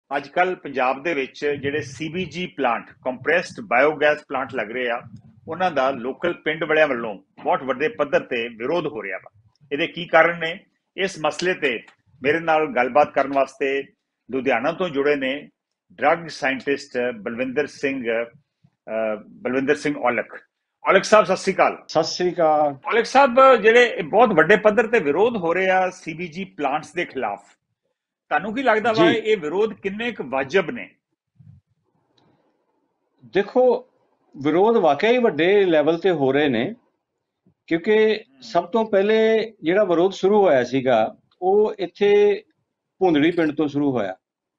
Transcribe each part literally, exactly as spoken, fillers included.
ਅੱਜ ਕੱਲ ਪੰਜਾਬ ਦੇ ਵਿੱਚ ਜਿਹੜੇ CBG plant compressed biogas plant ਲੱਗ ਰਹੇ ਆ, ਉਹਨਾਂ ਦਾ ਲੋਕਲ ਪਿੰਡ ਵਾਲਿਆਂ ਵੱਲੋਂ ਬਹੁਤ ਵੱਡੇ ਪੱਧਰ ਤੇ ਵਿਰੋਧ ਹੋ ਰਿਹਾ ਵਾ। ਇਹਦੇ ਕੀ ਕਾਰਨ ਨੇ? ਇਸ ਮਸਲੇ ਤੇ ਮੇਰੇ ਨਾਲ ਗੱਲਬਾਤ ਕਰਨ ਵਾਸਤੇ ਲੁਧਿਆਣਾ ਤੋਂ ਜੁੜੇ ਨੇ ਡਰੱਗ ਸਾਇੰਟਿਸਟ ਬਲਵਿੰਦਰ ਸਿੰਘ ਬਲਵਿੰਦਰ ਸਿੰਘ ਔਲਖ। ਔਲਖ ਸਾਹਿਬ ਸਤਿ ਸ੍ਰੀ ਅਕਾਲ। ਸਤਿ ਸ੍ਰੀ ਅਕਾਲ। ਔਲਖ ਸਾਹਿਬ, ਜਿਹੜੇ ਬਹੁਤ ਵੱਡੇ ਪੱਧਰ ਤੇ ਵਿਰੋਧ ਹੋ ਰਹੇ ਆ ਸੀਬੀਜੀ ਪਲਾਂਟਸ ਦੇ ਖਿਲਾਫ, ਤੁਹਾਨੂੰ ਕੀ ਲੱਗਦਾ ਵਾ ਇਹ ਵਿਰੋਧ ਕਿੰਨੇ ਕੁ ਵਾਜਬ ਨੇ? ਦੇਖੋ, ਵਿਰੋਧ ਵਾਕਿਆ ਹੀ ਵੱਡੇ ਲੈਵਲ ਤੇ ਹੋ ਰਹੇ ਨੇ, ਕਿਉਂਕਿ ਸਭ ਤੋਂ ਪਹਿਲੇ ਜਿਹੜਾ ਵਿਰੋਧ ਸ਼ੁਰੂ ਹੋਇਆ ਸੀਗਾ ਉਹ ਇੱਥੇ ਭੁੰਦੜੀ ਪਿੰਡ ਤੋਂ ਸ਼ੁਰੂ ਹੋਇਆ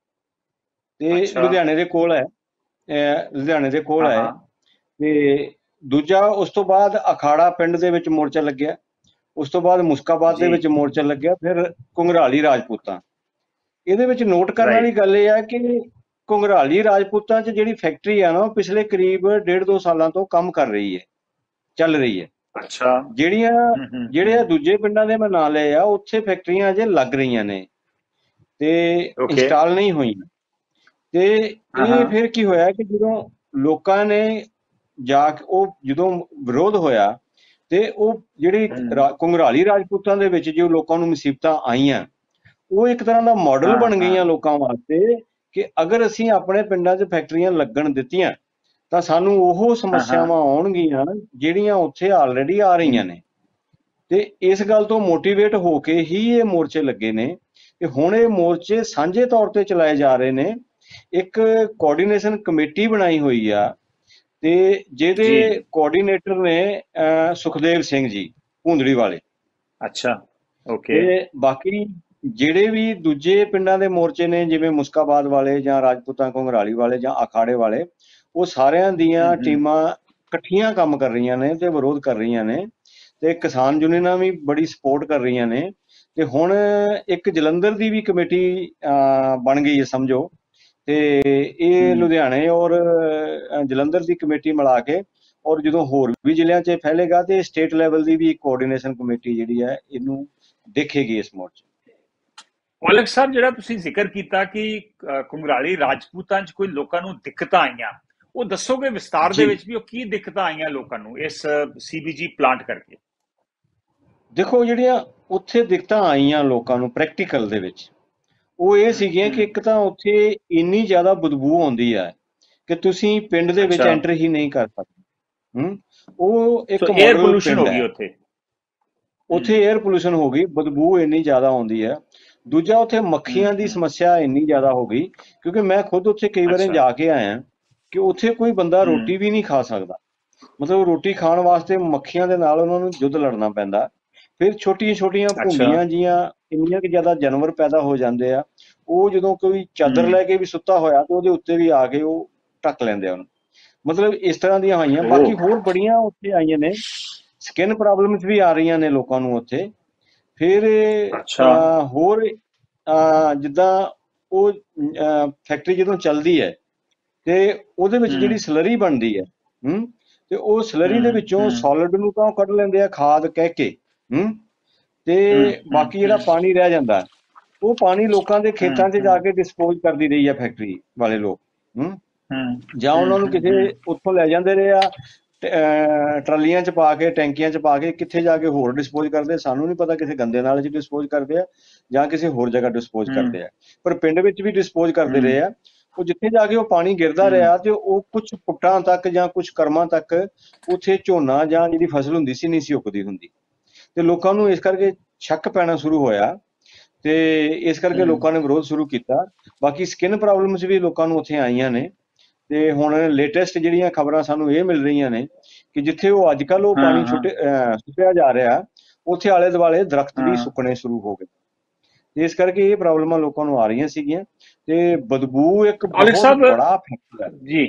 ਤੇ ਲੁਧਿਆਣੇ ਦੇ ਕੋਲ ਹੈ ਲੁਧਿਆਣੇ ਦੇ ਕੋਲ ਹੈ ਤੇ ਦੂਜਾ ਉਸ ਤੋਂ ਬਾਅਦ ਅਖਾੜਾ ਪਿੰਡ ਦੇ ਵਿੱਚ ਮੋਰਚਾ ਲੱਗਿਆ, ਉਸ ਤੋਂ ਬਾਅਦ ਮੁਸਕਾਬਾਦ ਦੇ ਵਿੱਚ ਮੋਰਚਾ ਲੱਗਿਆ, ਫਿਰ ਘੁੰਗਰਾਲੀ ਰਾਜਪੂਤਾਂ। ਇਹਦੇ ਵਿੱਚ ਨੋਟ ਕਰਨ ਵਾਲੀ ਗੱਲ ਇਹ ਹੈ ਕਿ ਘੁੰਗਰਾਲੀ ਰਾਜਪੂਤਾਂ 'ਚ ਜਿਹੜੀ ਫੈਕਟਰੀ ਆ ਨਾ, ਉਹ ਪਿਛਲੇ ਕਰੀਬ ਡੇਢ ਦੋ ਸਾਲਾਂ ਤੋਂ ਕੰਮ ਕਰ ਰਹੀ ਹੈ, ਚੱਲ ਰਹੀ ਹੈ। ਅੱਛਾ। ਜਿਹੜੀਆਂ ਜਿਹੜੇ ਦੂਜੇ ਪਿੰਡਾਂ ਦੇ ਮੈਂ ਨਾਂ ਲਏ ਆ, ਉੱਥੇ ਫੈਕਟਰੀਆਂ ਅਜੇ ਲੱਗ ਰਹੀਆਂ ਨੇ ਤੇ ਇੰਸਟਾਲ ਨਹੀਂ ਹੋਈਆਂ। ਤੇ ਇਹ ਫਿਰ ਕੀ ਹੋਇਆ ਕਿ ਜਦੋਂ ਲੋਕਾਂ ਨੇ ਜਾ ਕੇ ਉਹ ਜਦੋਂ ਵਿਰੋਧ ਹੋਇਆ ਤੇ ਉਹ ਜਿਹੜੀ ਘੁੰਗਰਾਲੀ ਰਾਜਪੂਤਾਂ ਦੇ ਵਿੱਚ ਜੋ ਲੋਕਾਂ ਨੂੰ ਮੁਸੀਬਤਾਂ ਆਈਆਂ, ਉਹ ਇੱਕ ਤਰ੍ਹਾਂ ਦਾ ਮਾਡਲ ਬਣ ਗਈਆਂ ਲੋਕਾਂ ਵਾਸਤੇ ਕਿ ਅਗਰ ਅਸੀਂ ਆਪਣੇ ਪਿੰਡਾਂ 'ਚ ਫੈਕਟਰੀਆਂ ਲੱਗਣ ਦਿੱਤੀਆਂ ਤਾਂ ਸਾਨੂੰ ਉਹ ਸਮੱਸਿਆਵਾਂ ਆਉਣਗੀਆਂ ਜਿਹੜੀਆਂ ਉੱਥੇ ਆਲਰੇਡੀ ਆ ਰਹੀਆਂ ਨੇ। ਤੇ ਇਸ ਗੱਲ ਤੋਂ ਮੋਟੀਵੇਟ ਹੋ ਕੇ ਹੀ ਇਹ ਮੋਰਚੇ ਲੱਗੇ ਨੇ ਤੇ ਹੁਣ ਇਹ ਮੋਰਚੇ ਸਾਂਝੇ ਤੌਰ ਤੇ ਚਲਾਏ ਜਾ ਰਹੇ ਨੇ। ਇੱਕ ਕੋਆਰਡੀਨੇਸ਼ਨ ਕਮੇਟੀ ਬਣਾਈ ਹੋਈ ਆ ਤੇ ਜਿਹਦੇ ਕੋਆਰਡੀਨੇਟਰ ਨੇ ਸੁਖਦੇਵ ਸਿੰਘ ਜੀ ਭੁੰਦੜੀ ਵਾਲੇ। ਅੱਛਾ, ਓਕੇ। ਤੇ ਬਾਕੀ ਜਿਹੜੇ ਵੀ ਦੂਜੇ ਪਿੰਡਾਂ ਦੇ ਮੋਰਚੇ ਨੇ, ਜਿਵੇਂ ਮੁਸਕਾਬਾਦ ਵਾਲੇ ਜਾਂ ਰਾਜਪੂਤਾਂ ਘੁੰਗਰਾਲੀ ਵਾਲੇ ਜਾਂ ਅਖਾੜੇ ਵਾਲੇ, ਉਹ ਸਾਰਿਆਂ ਦੀਆਂ ਟੀਮਾਂ ਇਕੱਠੀਆਂ ਕੰਮ ਕਰ ਰਹੀਆਂ ਨੇ ਤੇ ਵਿਰੋਧ ਕਰ ਰਹੀਆਂ ਨੇ ਤੇ ਕਿਸਾਨ ਯੂਨੀਅਨਾਂ ਵੀ ਬੜੀ ਸਪੋਰਟ ਕਰ ਰਹੀਆਂ ਨੇ। ਤੇ ਹੁਣ ਇੱਕ ਜਲੰਧਰ ਦੀ ਵੀ ਕਮੇਟੀ ਬਣ ਗਈ ਹੈ ਸਮਝੋ, ਤੇ ਇਹ ਲੁਧਿਆਣੇ ਔਰ ਜਲੰਧਰ ਦੀ ਕਮੇਟੀ ਮਿਲਾ ਕੇ ਔਰ ਜਦੋਂ ਹੋਰ ਵੀ ਜ਼ਿਲ੍ਹਿਆਂ 'ਚ ਫੈਲੇਗਾ ਤੇ ਸਟੇਟ ਲੈਵਲ ਦੀ ਵੀ ਇੱਕ ਕੋਆਰਡੀਨੇਸ਼ਨ ਕਮੇਟੀ ਜਿਹੜੀ ਹੈ ਇਹਨੂੰ ਦੇਖੇਗੀ ਇਸ ਮੋਰਚੇ। ਔਲਖ ਸਾਹਿਬ, ਜਿਹੜਾ ਤੁਸੀਂ ਜ਼ਿਕਰ ਕੀਤਾ ਕਿ ਘੁੰਗਰਾਲੀ ਰਾਜਪੂਤਾਂ 'ਚ ਕੋਈ ਲੋਕਾਂ ਨੂੰ ਦਿੱਕਤਾਂ ਆਈਆਂ, ਉਹ ਦੱਸੋਗੇ ਵਿਸਤਾਰ ਦੇ ਵਿੱਚ ਵੀ ਉਹ ਕੀ ਦਿੱਕਤਾਂ ਆਈਆਂ ਲੋਕਾਂ ਨੂੰ ਇਸ ਸੀਬੀਜੀ ਪਲਾਂਟ ਕਰਕੇ? ਦੇਖੋ, ਜਿਹੜੀਆਂ ਉੱਥੇ ਦਿੱਕਤਾਂ ਆਈਆਂ ਲੋਕਾਂ ਨੂੰ ਪ੍ਰੈਕਟੀਕਲ ਦੇ ਵਿੱਚ, ਉਹ ਇਹ ਸੀਗੀਆਂ ਕਿ ਇੱਕ ਤਾਂ ਉੱਥੇ ਇੰਨੀ ਜ਼ਿਆਦਾ ਬਦਬੂ ਆਉਂਦੀ ਹੈ ਕਿ ਤੁਸੀਂ ਪਿੰਡ ਦੇ ਵਿੱਚ ਐਂਟਰ ਹੀ ਨਹੀਂ ਕਰ ਸਕਦੇ। ਹਮ ਉਹ ਇੱਕ ਏਅਰ ਪੋਲੂਸ਼ਨ ਹੋ ਗਈ ਉੱਥੇ ਉੱਥੇ ਏਅਰ ਪੋਲੂਸ਼ਨ ਹੋ ਗਈ, ਬਦਬੂ ਇੰਨੀ ਜ਼ਿਆਦਾ ਆਉਂਦੀ ਹੈ। ਦੂਜਾ, ਉੱਥੇ ਮੱਖੀਆਂ ਦੀ ਸਮੱਸਿਆ ਇੰਨੀ ਜ਼ਿਆਦਾ ਹੋ ਗਈ, ਕਿਉਂਕਿ ਮੈਂ ਖੁਦ ਉੱਥੇ ਕਈ ਵਾਰ ਜਾ ਕੇ ਆਇਆ ਕਿ ਉੱਥੇ ਕੋਈ ਬੰਦਾ ਰੋਟੀ ਵੀ ਨਹੀਂ ਖਾ ਸਕਦਾ। ਮਤਲਬ ਰੋਟੀ ਖਾਣ ਵਾਸਤੇ ਮੱਖੀਆਂ ਦੇ ਨਾਲ ਉਹਨਾਂ ਨੂੰ ਯੁੱਧ ਲੜਨਾ ਪੈਂਦਾ। ਫਿਰ ਛੋਟੀਆਂ ਛੋਟੀਆਂ ਭੁੰਡੀਆਂ ਜੀਆਂ ਇੰਨੀਆਂ ਕਿ ਜ਼ਿਆਦਾ ਜਾਨਵਰ ਪੈਦਾ ਹੋ ਜਾਂਦੇ ਆ, ਉਹ ਜਦੋਂ ਕੋਈ ਚਾਦਰ ਲੈ ਕੇ ਵੀ ਸੁੱਤਾ ਹੋਇਆ ਤੇ ਉਹਦੇ ਉੱਤੇ ਵੀ ਆ ਕੇ ਉਹ ਢੱਕ ਲੈਂਦੇ ਆ ਉਹਨੂੰ। ਮਤਲਬ ਇਸ ਤਰ੍ਹਾਂ ਦੀਆਂ ਆਈਆਂ। ਬਾਕੀ ਹੋਰ ਬੜੀਆਂ ਉੱਥੇ ਆਈਆਂ ਨੇ, ਸਕਿਨ ਪ੍ਰੋਬਲਮਸ ਵੀ ਆ ਰਹੀਆਂ ਨੇ ਲੋਕਾਂ ਨੂੰ ਉੱਥੇ। ਫਿਰ ਹੋਰ ਜਿੱਦਾਂ ਉਹ ਫੈਕਟਰੀ ਜਦੋਂ ਚੱਲਦੀ ਹੈ ਤੇ ਉਹਦੇ ਵਿੱਚ ਜਿਹੜੀ ਸਲਰੀ ਬਣਦੀ ਹੈ, ਹਮ ਤੇ ਉਹ ਸਲਰੀ ਦੇ ਵਿੱਚੋਂ ਸੋਲਿਡ ਨੂੰ ਤਾਂ ਕੱਢ ਲੈਂਦੇ ਆ ਖਾਦ ਕਹਿ ਕੇ, ਹਮ ਤੇ ਬਾਕੀ ਜਿਹੜਾ ਪਾਣੀ ਰਹਿ ਜਾਂਦਾ ਉਹ ਪਾਣੀ ਲੋਕਾਂ ਦੇ ਖੇਤਾਂ 'ਚ ਜਾ ਕੇ ਡਿਸਪੋਜ਼ ਕਰਦੀ ਰਹੀ ਆ ਫੈਕਟਰੀ ਵਾਲੇ ਲੋਕ। ਹਮ ਜਾਂ ਉਹਨਾਂ ਨੂੰ ਕਿਸੇ ਉੱਥੋਂ ਲੈ ਜਾਂਦੇ ਰਹੇ ਆ ਟਰਾਲੀਆਂ 'ਚ ਪਾ ਕੇ, ਟੈਂਕੀਆਂ 'ਚ ਪਾ ਕੇ, ਕਿੱਥੇ ਜਾ ਕੇ ਹੋਰ ਡਿਸਪੋਜ਼ ਕਰਦੇ ਸਾਨੂੰ ਨਹੀਂ ਪਤਾ, ਕਿਸੇ ਗੰਦੇ ਨਾਲੇ 'ਚ ਡਿਸਪੋਜ਼ ਕਰਦੇ ਆ ਜਾਂ ਕਿਸੇ ਹੋਰ ਜਗ੍ਹਾ ਡਿਸਪੋਜ਼ ਕਰਦੇ ਆ, ਪਰ ਪਿੰਡ ਵਿੱਚ ਵੀ ਡਿਸਪੋਜ਼ ਕਰਦੇ ਰਹੇ ਆ। ਉਹ ਜਿੱਥੇ ਜਾ ਕੇ ਉਹ ਪਾਣੀ ਗਿਰਦਾ ਰਿਹਾ ਤੇ ਉਹ ਕੁਛ ਫੁੱਟਾਂ ਤੱਕ ਜਾਂ ਕੁਛ ਕਰਮਾਂ ਤੱਕ ਉੱਥੇ ਝੋਨਾ ਜਾਂ ਜਿਹੜੀ ਫਸਲ ਹੁੰਦੀ ਸੀ ਨਹੀਂ ਸੀ ਉੱਗਦੀ ਹੁੰਦੀ। ਤੇ ਲੋਕਾਂ ਨੂੰ ਇਸ ਕਰਕੇ ਸ਼ੱਕ ਪੈਣਾ ਸ਼ੁਰੂ ਹੋਇਆ ਤੇ ਇਸ ਕਰਕੇ ਲੋਕਾਂ ਨੇ ਵਿਰੋਧ ਸ਼ੁਰੂ ਕੀਤਾ। ਬਾਕੀ ਸਕਿਨ ਪ੍ਰੋਬਲਮਸ ਵੀ ਲੋਕਾਂ ਨੂੰ ਉੱਥੇ ਆਈਆਂ ਨੇ ਤੇ ਹੁਣ ਲੇਟੈਸਟ ਜਿਹੜੀਆਂ ਖਬਰਾਂ ਸਾਨੂੰ ਇਹ ਮਿਲ ਰਹੀਆਂ ਨੇ ਕਿ ਜਿੱਥੇ ਉਹ ਅੱਜ ਕੱਲ੍ਹ ਉਹ ਪਾਣੀ ਛੁੱਟੇ ਸੁੱਟਿਆ ਜਾ ਰਿਹਾ, ਉੱਥੇ ਆਲੇ ਦੁਆਲੇ ਦਰਖਤ ਵੀ ਸੁੱਕਣੇ ਸ਼ੁਰੂ ਹੋ ਗਏ। ਇਸ ਕਰਕੇ ਇਹ ਪ੍ਰੋਬਲਮਾਂ ਲੋਕਾਂ ਨੂੰ ਆ ਰਹੀਆਂ ਸੀਗੀਆਂ ਤੇ ਬਦਬੂ ਇੱਕ ਬਹੁਤ ਬੜਾ ਫੈਕਟਰ ਹੈ ਜੀ।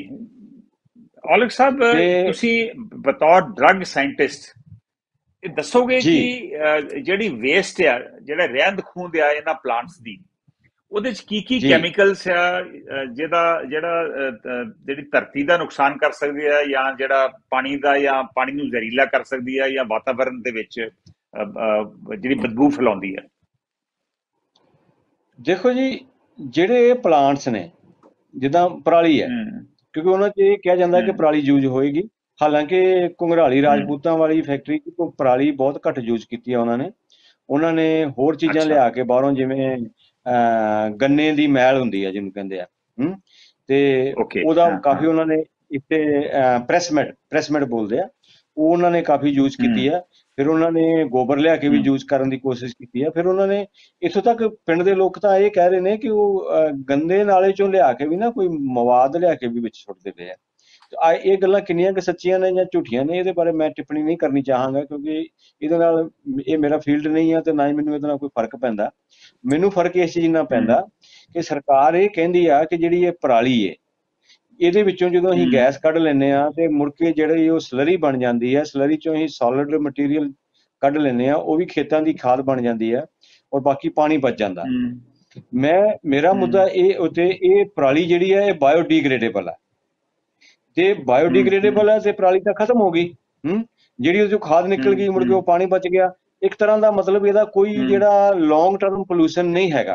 ਔਲਖ ਸਾਹਿਬ, ਤੁਸੀਂ ਬਤੌਰ ਡਰੱਗ ਸਾਇੰਟਿਸਟ ਇਹ ਦੱਸੋਗੇ ਕਿ ਜਿਹੜੀ ਵੇਸਟ ਆ, ਜਿਹੜਾ ਰਹਿੰਦ ਖੂੰਹਦ ਆ ਇਹਨਾਂ ਪਲਾਂਟਸ ਦੀ, ਉਹਦੇ 'ਚ ਕੀ ਕੀ ਕੈਮੀਕਲਸ ਆ ਜਿਹਦਾ ਜਿਹੜਾ ਜਿਹੜੀ ਧਰਤੀ ਦਾ ਨੁਕਸਾਨ ਕਰ ਸਕਦੀ ਹੈ ਜਾਂ ਜਿਹੜਾ ਪਾਣੀ ਦਾ ਜਾਂ ਪਾਣੀ ਨੂੰ ਜ਼ਹਿਰੀਲਾ ਕਰ ਸਕਦੀ ਹੈ ਜਾਂ ਵਾਤਾਵਰਨ ਦੇ ਵਿੱਚ ਜਿਹੜੀ ਬਦਬੂ ਫੈਲਾਉਂਦੀ ਹੈ? ਦੇਖੋ ਜੀ, ਜਿਹੜੇ ਇਹ ਪਲਾਂਟਸ ਨੇ ਜਿੱਦਾਂ ਪਰਾਲੀ ਹੈ, ਹੂੰ ਕਿਉਂਕਿ ਉਹਨਾਂ 'ਚ ਇਹ ਕਿਹਾ ਜਾਂਦਾ ਕਿ ਹੂੰ ਪਰਾਲੀ ਯੂਜ਼ ਹੋਏਗੀ। ਹਾਲਾਂਕਿ ਘੁੰਗਰਾਲੀ ਹੂੰ ਰਾਜਪੂਤਾਂ ਵਾਲੀ ਫੈਕਟਰੀ 'ਚ ਤੋਂ ਪਰਾਲੀ ਬਹੁਤ ਘੱਟ ਯੂਜ਼ ਕੀਤੀ ਆ ਉਹਨਾਂ ਨੇ। ਉਹਨਾਂ ਨੇ ਹੋਰ ਚੀਜ਼ਾਂ ਅੱਛਾ ਲਿਆ ਕੇ ਬਾਹਰੋਂ, ਜਿਵੇਂ ਅਹ, ਗੰਨੇ ਦੀ ਮੈਲ ਹੁੰਦੀ ਆ ਜਿਹਨੂੰ ਕਹਿੰਦੇ ਆ, ਹੂੰ, ਤੇ ਓਕੇ ਉਹਦਾ ਹਾਂ ਹਾਂ ਕਾਫੀ ਉਹਨਾਂ ਨੇ ਇੱਥੇ ਪ੍ਰੈਸਮੈਟ ਪ੍ਰੈਸਮੈਟ ਬੋਲਦੇ ਆ, ਉਹ ਉਹਨਾਂ ਨੇ ਕਾਫੀ ਯੂਜ਼ ਕੀਤੀ ਹੂੰ ਆ। ਫਿਰ ਉਹਨਾਂ ਨੇ ਗੋਬਰ ਲਿਆ ਕੇ ਵੀ ਹੂੰ ਯੂਜ਼ ਕਰਨ ਦੀ ਕੋਸ਼ਿਸ਼ ਕੀਤੀ ਆ। ਫਿਰ ਉਹਨਾਂ ਨੇ ਇੱਥੋਂ ਤੱਕ ਪਿੰਡ ਦੇ ਲੋਕ ਤਾਂ ਇਹ ਕਹਿ ਰਹੇ ਨੇ ਕਿ ਉਹ ਅਹ, ਗੰਦੇ ਨਾਲੇ ਚੋਂ ਲਿਆ ਕੇ ਵੀ ਨਾ ਕੋਈ ਮਵਾਦ ਲਿਆ ਕੇ ਵੀ ਵਿੱਚ ਸੁੱਟਦੇ ਪਏ ਆ। ਤੇ ਆ ਇਹ ਗੱਲਾਂ ਕਿੰਨੀਆਂ ਕੁ ਸੱਚੀਆਂ ਨੇ ਜਾਂ ਝੂਠੀਆਂ ਨੇ, ਇਹਦੇ ਬਾਰੇ ਮੈਂ ਟਿੱਪਣੀ ਨਹੀਂ ਕਰਨੀ ਚਾਹਾਂਗਾ, ਕਿਉਂਕਿ ਇਹਦੇ ਨਾਲ ਇਹ ਮੇਰਾ ਫੀਲਡ ਨਹੀਂ ਆ ਤੇ ਨਾ ਹੀ ਮੈਨੂੰ ਇਹਦੇ ਨਾਲ ਕੋਈ ਫਰਕ ਪੈਂਦਾ। ਮੈਨੂੰ ਫਰਕ ਇਸ ਚੀਜ਼ ਨਾਲ ਹੂੰ ਪੈਂਦਾ ਕਿ ਸਰਕਾਰ ਇਹ ਕਹਿੰਦੀ ਆ ਕਿ ਜਿਹੜੀ ਇਹ ਪਰਾਲੀ ਹੈ, ਇਹਦੇ ਵਿੱਚੋਂ ਜਦੋਂ ਅਸੀਂ ਹੂੰ ਗੈਸ ਕੱਢ ਲੈਂਦੇ ਆ ਤੇ ਮੁੜ ਕੇ ਜਿਹੜੀ ਉਹ ਸਲਰੀ ਬਣ ਜਾਂਦੀ ਹੈ, ਸਲਰੀ ਚੋਂ ਅਸੀਂ ਸੋਲਿਡ ਮਟੀਰੀਅਲ ਕੱਢ ਲੈਂਦੇ ਆ, ਉਹ ਵੀ ਖੇਤਾਂ ਦੀ ਖਾਦ ਬਣ ਜਾਂਦੀ ਹੈ ਔਰ ਬਾਕੀ ਪਾਣੀ ਬਚ ਜਾਂਦਾ। ਹੂੰ ਮੈਂ ਮੇਰਾ ਮੁੱਦਾ ਹੂੰ ਇਹ ਉੱਤੇ, ਇਹ ਪਰਾਲੀ ਜਿਹੜੀ ਹੈ ਇਹ ਬਾਇਓਡੀਗ੍ਰੇਡੇਬਲ ਹੈ, ਤੇ ਹੂੰ ਹੂੰ ਬਾਇਓਡੀਗ੍ਰੇਡੇਬਲ ਹੈ ਤੇ ਪਰਾਲੀ ਤਾਂ ਖਤਮ ਹੋ ਗਈ। ਹੂੰ, ਜਿਹੜੀ ਉਹਦੇ ਚੋਂ ਖਾਦ ਨਿਕਲ ਗਈ, ਮੁੜ ਕੇ ਉਹ ਪਾਣੀ ਬਚ ਗਿਆ। ਇੱਕ ਤਰ੍ਹਾਂ ਦਾ ਮਤਲਬ ਇਹਦਾ ਕੋਈ ਹੂੰ ਜਿਹੜਾ ਲੌਂਗ ਟਰਮ ਪੋਲੂਸ਼ਨ ਨਹੀਂ ਹੈਗਾ।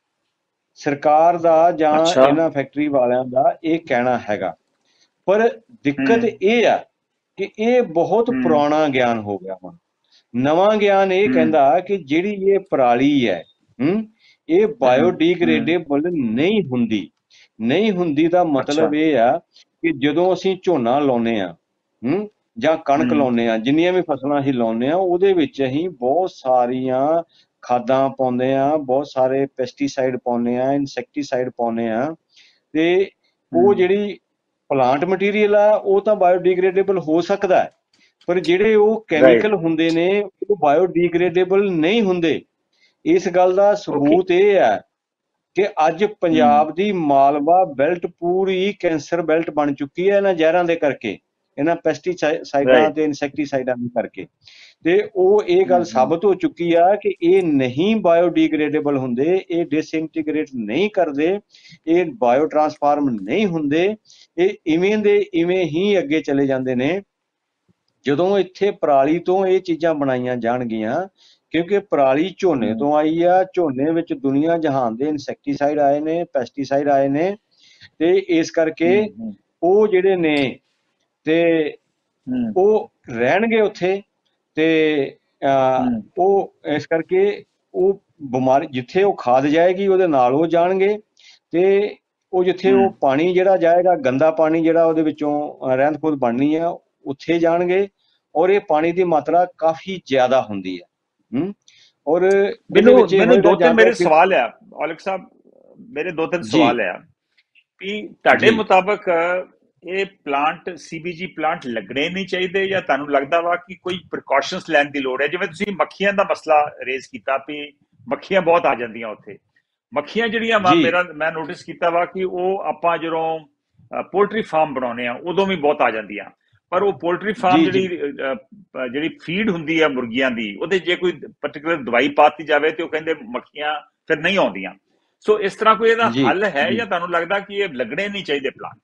ਸਰਕਾਰ ਦਾ ਜਾਂ ਅੱਛਾ ਇਹਨਾਂ ਫੈਕਟਰੀ ਵਾਲਿਆਂ ਦਾ ਇਹ ਕਹਿਣਾ ਹੈਗਾ, ਪਰ ਦਿੱਕਤ ਹੂੰ ਇਹ ਆ ਕਿ ਇਹ ਬਹੁਤ ਹੂੰ ਪੁਰਾਣਾ ਗਿਆਨ ਹੋ ਗਿਆ। ਹੁਣ ਨਵਾਂ ਗਿਆਨ ਇਹ ਹੂੰ ਕਹਿੰਦਾ ਕਿ ਜਿਹੜੀ ਇਹ ਪਰਾਲੀ ਹੈ, ਹੂੰ, ਇਹ ਹੂੰ ਹੂੰ ਬਾਇਓਡੀਗ੍ਰੇਡੇਬਲ ਨਹੀਂ ਹੁੰਦੀ। ਨਹੀਂ ਹੁੰਦੀ ਦਾ ਅੱਛਾ ਮਤਲਬ ਇਹ ਆ ਕਿ ਜਦੋਂ ਅਸੀਂ ਝੋਨਾ ਲਾਉਂਦੇ ਆ, ਹੂੰ, ਜਾਂ ਕਣਕ ਹੂੰ ਲਾਉਂਦੇ ਆ, ਜਿੰਨੀਆਂ ਵੀ ਫਸਲਾਂ ਅਸੀਂ ਲਾਉਂਦੇ ਆ, ਉਹਦੇ ਵਿੱਚ ਅਸੀਂ ਬਹੁਤ ਸਾਰੀਆਂ ਖਾਦਾਂ ਪਾਉਂਦੇ ਆ, ਬਹੁਤ ਸਾਰੇ ਪੈਸਟੀਸਾਈਡ ਪਾਉਂਦੇ ਆ, ਇਨਸੈਕਟੀਸਾਈਡ ਪਾਉਂਦੇ ਆ, ਤੇ ਉਹ ਹੂੰ ਜਿਹੜੀ ਪਲਾਂਟ ਮਟੀਰੀਅਲ ਆ ਉਹ ਤਾਂ ਬਾਇਓਡੀਗ੍ਰੇਡੇਬਲ ਹੋ ਸਕਦਾ ਹੈ, ਪਰ ਜਿਹੜੇ ਉਹ ਰਾਈਟ ਕੈਮੀਕਲ ਹੁੰਦੇ ਨੇ ਉਹ ਬਾਇਓਡੀਗ੍ਰੇਡੇਬਲ ਨਹੀਂ ਹੁੰਦੇ। ਇਸ ਗੱਲ ਦਾ ਓਕੇ ਸਬੂਤ ਇਹ ਹੈ ਕਿ ਅੱਜ ਹੂੰ ਪੰਜਾਬ ਦੀ ਮਾਲਵਾ ਬੈਲਟ ਪੂਰੀ ਕੈਂਸਰ ਬੈਲਟ ਬਣ ਚੁੱਕੀ ਹੈ ਇਹਨਾਂ ਜ਼ਹਿਰਾਂ ਦੇ ਕਰਕੇ, ਇਹਨਾਂ ਪੈਸਟੀਸਾਈਡਾਂ ਰਾਈਟ ਤੇ ਇਨਸੈਕਟੀਸਾਈਡਾਂ ਦੇ ਕਰਕੇ। ਤੇ ਉਹ ਇਹ ਹੂੰ ਗੱਲ ਹੂੰ ਸਾਬਤ ਹੋ ਚੁੱਕੀ ਆ ਕਿ ਇਹ ਨਹੀਂ ਬਾਇਓਡੀਗ੍ਰੇਡੇਬਲ ਹੁੰਦੇ, ਇਹ ਡਿਸਇੰਟੀਗ੍ਰੇਟ ਨਹੀਂ ਕਰਦੇ, ਇਹ ਬਾਇਓ ਟਰਾਂਸਫਾਰਮ ਨਹੀਂ ਹੁੰਦੇ, ਇਹ ਇਵੇਂ ਦੇ ਇਵੇਂ ਹੀ ਅੱਗੇ ਚਲੇ ਜਾਂਦੇ ਨੇ। ਜਦੋਂ ਇੱਥੇ ਪਰਾਲੀ ਤੋਂ ਇਹ ਚੀਜ਼ਾਂ ਬਣਾਈਆਂ ਜਾਣਗੀਆਂ, ਕਿਉਂਕਿ ਪਰਾਲੀ ਝੋਨੇ ਹੂੰ ਤੋਂ ਆਈ ਆ, ਝੋਨੇ ਵਿੱਚ ਦੁਨੀਆ ਜਹਾਨ ਦੇ ਇਨਸੈਕਟੀਸਾਈਡ ਆਏ ਨੇ, ਪੈਸਟੀਸਾਈਡ ਆਏ ਨੇ, ਤੇ ਇਸ ਕਰਕੇ ਹੂੰ ਹੂੰ ਉਹ ਜਿਹੜੇ ਨੇ ਤੇ ਹੂੰ ਉਹ ਰਹਿਣਗੇ ਉੱਥੇ, ਤੇ ਅਹ, ਹੂੰ ਉਹ ਇਸ ਕਰਕੇ ਉਹ ਬਿਮਾਰੀ ਜਿੱਥੇ ਉਹ ਖਾਦ ਜਾਏਗੀ ਉਹਦੇ ਨਾਲ ਉਹ ਜਾਣਗੇ, ਤੇ ਉਹ ਜਿੱਥੇ ਹੂੰ ਉਹ ਪਾਣੀ ਜਿਹੜਾ ਜਾਏਗਾ, ਗੰਦਾ ਪਾਣੀ ਜਿਹੜਾ ਉਹਦੇ ਵਿੱਚੋਂ ਰਹਿੰਦ ਖੂੰਹਦ ਬਣਨੀ ਆ, ਉੱਥੇ ਜਾਣਗੇ। ਔਰ ਇਹ ਪਾਣੀ ਦੀ ਮਾਤਰਾ ਕਾਫੀ ਜ਼ਿਆਦਾ ਹੁੰਦੀ ਹੈ। ਹੂੰ, ਔਰ ਇਹਦੇ ਮੈਨੂੰ ਵਿੱਚ ਇਹ ਮੈਨੂੰ ਹੋਏਗਾ ਦੋ ਜਾਂ ਤਿੰਨ ਮੇਰੇ ਤਾਂ ਸਵਾਲ ਆ ਔਲਖ ਸਾਹਿਬ, ਮੇਰੇ ਦੋ ਤਿੰਨ ਜੀ ਸਵਾਲ ਆ ਕਿ ਤੁਹਾਡੇ ਜੀ ਮੁਤਾਬਕ ਇਹ ਪਲਾਂਟ ਸੀਬੀਜੀ ਪਲਾਂਟ ਲੱਗਣੇ ਨਹੀਂ ਚਾਹੀਦੇ, ਜਾਂ ਤੁਹਾਨੂੰ ਲੱਗਦਾ ਵਾ ਕਿ ਕੋਈ ਪ੍ਰੀਕਾਸ਼ਨਸ ਲੈਣ ਦੀ ਲੋੜ ਹੈ? ਜਿਵੇਂ ਤੁਸੀਂ ਮੱਖੀਆਂ ਦਾ ਮਸਲਾ ਰੇਜ਼ ਕੀਤਾ ਵੀ ਮੱਖੀਆਂ ਬਹੁਤ ਆ ਜਾਂਦੀਆਂ ਉੱਥੇ, ਮੱਖੀਆਂ ਜਿਹੜੀਆਂ ਵਾ ਜੀ ਮੇਰਾ ਮੈਂ ਨੋਟਿਸ ਕੀਤਾ ਵਾ ਕਿ ਉਹ ਆਪਾਂ ਜਦੋਂ ਪੋਲਟਰੀ ਫਾਰਮ ਬਣਾਉਂਦੇ ਆ ਉਦੋਂ ਵੀ ਬਹੁਤ ਆ ਜਾਂਦੀਆਂ, ਪਰ ਉਹ ਪੋਲਟਰੀ ਫਾਰਮ ਜੀ ਜੀ ਜਿਹੜੀ ਅਹ, ਜਿਹੜੀ ਫੀਡ ਹੁੰਦੀ ਆ ਮੁਰਗੀਆਂ ਦੀ, ਉਹਦੇ ਜੇ ਕੋਈ ਪਰਟੀਕੁਲਰ ਦਵਾਈ ਪਾਤੀ ਜਾਵੇ ਤੇ ਉਹ ਕਹਿੰਦੇ ਮੱਖੀਆਂ ਫਿਰ ਨਹੀਂ ਆਉਂਦੀਆਂ। ਸੋ ਇਸ ਤਰ੍ਹਾਂ ਕੋਈ ਇਹਦਾ ਜੀ ਹੱਲ ਹੈ, ਜੀ ਜਾਂ ਤੁਹਾਨੂੰ ਲੱਗਦਾ ਕਿ ਇਹ ਲੱਗਣੇ ਨਹੀਂ ਚਾਹੀਦੇ ਪਲਾਂਟ?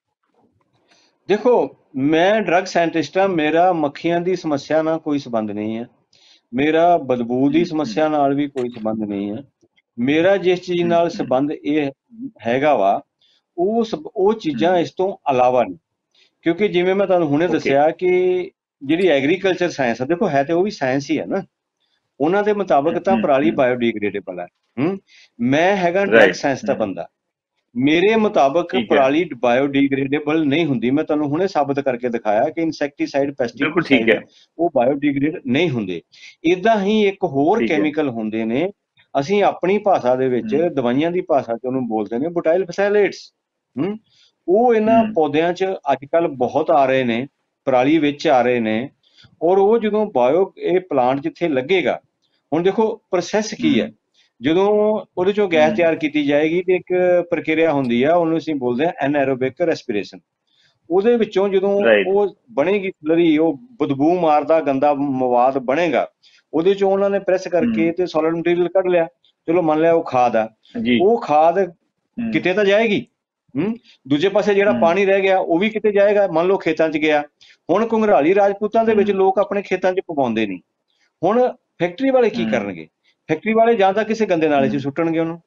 ਦੇਖੋ, ਮੈਂ ਡਰੱਗ ਸਾਇੰਟਿਸਟ ਹਾਂ, ਮੇਰਾ ਮੱਖੀਆਂ ਦੀ ਸਮੱਸਿਆ ਨਾਲ ਕੋਈ ਸੰਬੰਧ ਨਹੀਂ ਹੈ, ਮੇਰਾ ਬਦਬੂ ਦੀ ਹੂੰ ਹੂੰ ਸਮੱਸਿਆ ਨਾਲ ਵੀ ਕੋਈ ਸੰਬੰਧ ਨਹੀਂ ਹੈ। ਮੇਰਾ ਜਿਸ ਚੀਜ਼ ਹੂੰ ਨਾਲ ਹੂੰ ਸੰਬੰਧ ਇਹ ਹੈਗਾ ਵਾ, ਉਹ ਸਬ ਉਹ ਚੀਜ਼ਾਂ ਹੂੰ ਇਸ ਤੋਂ ਇਲਾਵਾ ਨੇ। ਕਿਉਂਕਿ ਜਿਵੇਂ ਮੈਂ ਤੁਹਾਨੂੰ ਹੁਣੇ ਓਕੇ ਦੱਸਿਆ ਕਿ ਜਿਹੜੀ ਐਗਰੀਕਲਚਰ ਸਾਇੰਸ ਆ, ਦੇਖੋ ਹੈ ਤੇ ਉਹ ਵੀ ਸਾਇੰਸ ਹੀ ਹੈ ਨਾ, ਉਹਨਾਂ ਦੇ ਮੁਤਾਬਕ ਤਾਂ ਹੂੰ ਪਰਾਲੀ ਹੂੰ ਬਾਇਓਡੀਗ੍ਰੇਡੇਬਲ ਹੈ। ਹੂੰ, ਮੈਂ ਹੈਗਾ ਡਰੱਗ ਰਾਈਟ ਸਾਇੰਸ ਦਾ ਹੂੰ ਬੰਦਾ, ਮੇਰੇ ਮੁਤਾਬਕ ਠੀਕ ਹੈ, ਪਰਾਲੀ ਬਾਇਓਡੀਗ੍ਰੇਡੇਬਲ ਨਹੀਂ ਹੁੰਦੀ। ਮੈਂ ਤੁਹਾਨੂੰ ਹੁਣੇ ਸਾਬਤ ਕਰਕੇ ਦਿਖਾਇਆ ਕਿ ਇਨਸੈਕਟੀਸਾਈਡ, ਬਿਲਕੁਲ ਠੀਕ ਪੈਸਟੀਸਾਈਡ ਹੈ, ਉਹ ਬਾਇਓਡੀਗ੍ਰੇਡ ਨਹੀਂ ਹੁੰਦੇ। ਇਦਾਂ ਹੀ ਇੱਕ ਹੋਰ ਠੀਕ ਹੈ ਕੈਮੀਕਲ ਹੁੰਦੇ ਨੇ, ਅਸੀਂ ਆਪਣੀ ਭਾਸ਼ਾ ਦੇ ਵਿੱਚ, ਹੂੰ ਦਵਾਈਆਂ ਦੀ ਭਾਸ਼ਾ 'ਚ ਉਹਨੂੰ ਬੋਲਦੇ ਨੇ ਬੁਟਾਈਲ ਫਸੈਲੇਟਸ। ਹੂੰ, ਉਹ ਇਹਨਾਂ ਹੂੰ ਪੌਦਿਆਂ 'ਚ ਅੱਜ ਕੱਲ੍ਹ ਬਹੁਤ ਆ ਰਹੇ ਨੇ, ਪਰਾਲੀ ਵਿੱਚ ਆ ਰਹੇ ਨੇ, ਔਰ ਉਹ ਜਦੋਂ ਬਾਇਓ ਇਹ ਪਲਾਂਟ ਜਿੱਥੇ ਲੱਗੇਗਾ, ਹੁਣ ਦੇਖੋ ਪ੍ਰੋਸੈਸ ਕੀ ਹੈ, ਹੂੰ ਜਦੋਂ ਉਹਦੇ ਚੋਂ ਗੈਸ ਹੂੰ ਤਿਆਰ ਕੀਤੀ ਜਾਏਗੀ ਤੇ ਇੱਕ ਪ੍ਰਕਿਰਿਆ ਹੁੰਦੀ ਆ, ਉਹਨੂੰ ਅਸੀਂ ਬੋਲਦੇ ਹਾਂ ਐਨਐਰੋਬਿਕ ਰੈਸਪੀਰੇਸ਼ਨ। ਉਹਦੇ ਵਿੱਚੋਂ ਜਦੋਂ ਰਾਈਟ ਉਹ ਬਣੇਗੀ ਸਲਰੀ, ਉਹ ਬਦਬੂ ਮਾਰਦਾ ਗੰਦਾ ਮਵਾਦ ਬਣੇਗਾ, ਉਹਦੇ ਚੋਂ ਉਹਨਾਂ ਨੇ ਪ੍ਰੈਸ ਕਰਕੇ ਹੂੰ ਤੇ ਸੋਲਿਡ ਮਟੀਰੀਅਲ ਕੱਢ ਲਿਆ, ਚਲੋ ਮੰਨ ਲਿਆ ਉਹ ਖਾਦ ਆ, ਜੀ ਉਹ ਖਾਦ ਹੂੰ ਕਿਤੇ ਤਾਂ ਜਾਏਗੀ। ਹੂੰ, ਦੂਜੇ ਪਾਸੇ ਜਿਹੜਾ ਹੂੰ ਪਾਣੀ ਰਹਿ ਗਿਆ ਉਹ ਵੀ ਕਿਤੇ ਜਾਏਗਾ, ਮੰਨ ਲਓ ਖੇਤਾਂ 'ਚ ਗਿਆ। ਹੁਣ ਘੁੰਗਰਾਲੀ ਰਾਜਪੂਤਾਂ ਦੇ ਵਿੱਚ ਹੂੰ ਲੋਕ ਆਪਣੇ ਖੇਤਾਂ 'ਚ ਪਵਾਉਂਦੇ ਨਹੀਂ। ਹੁਣ ਫੈਕਟਰੀ ਵਾਲੇ ਕੀ ਹੂੰ ਕਰਨਗੇ? ਫੈਕਟਰੀ ਵਾਲੇ ਜਾਂ ਤਾਂ ਕਿਸੇ ਗੰਦੇ ਨਾਲੇ 'ਚ ਹੂੰ ਸੁੱਟਣਗੇ ਉਹਨੂੰ,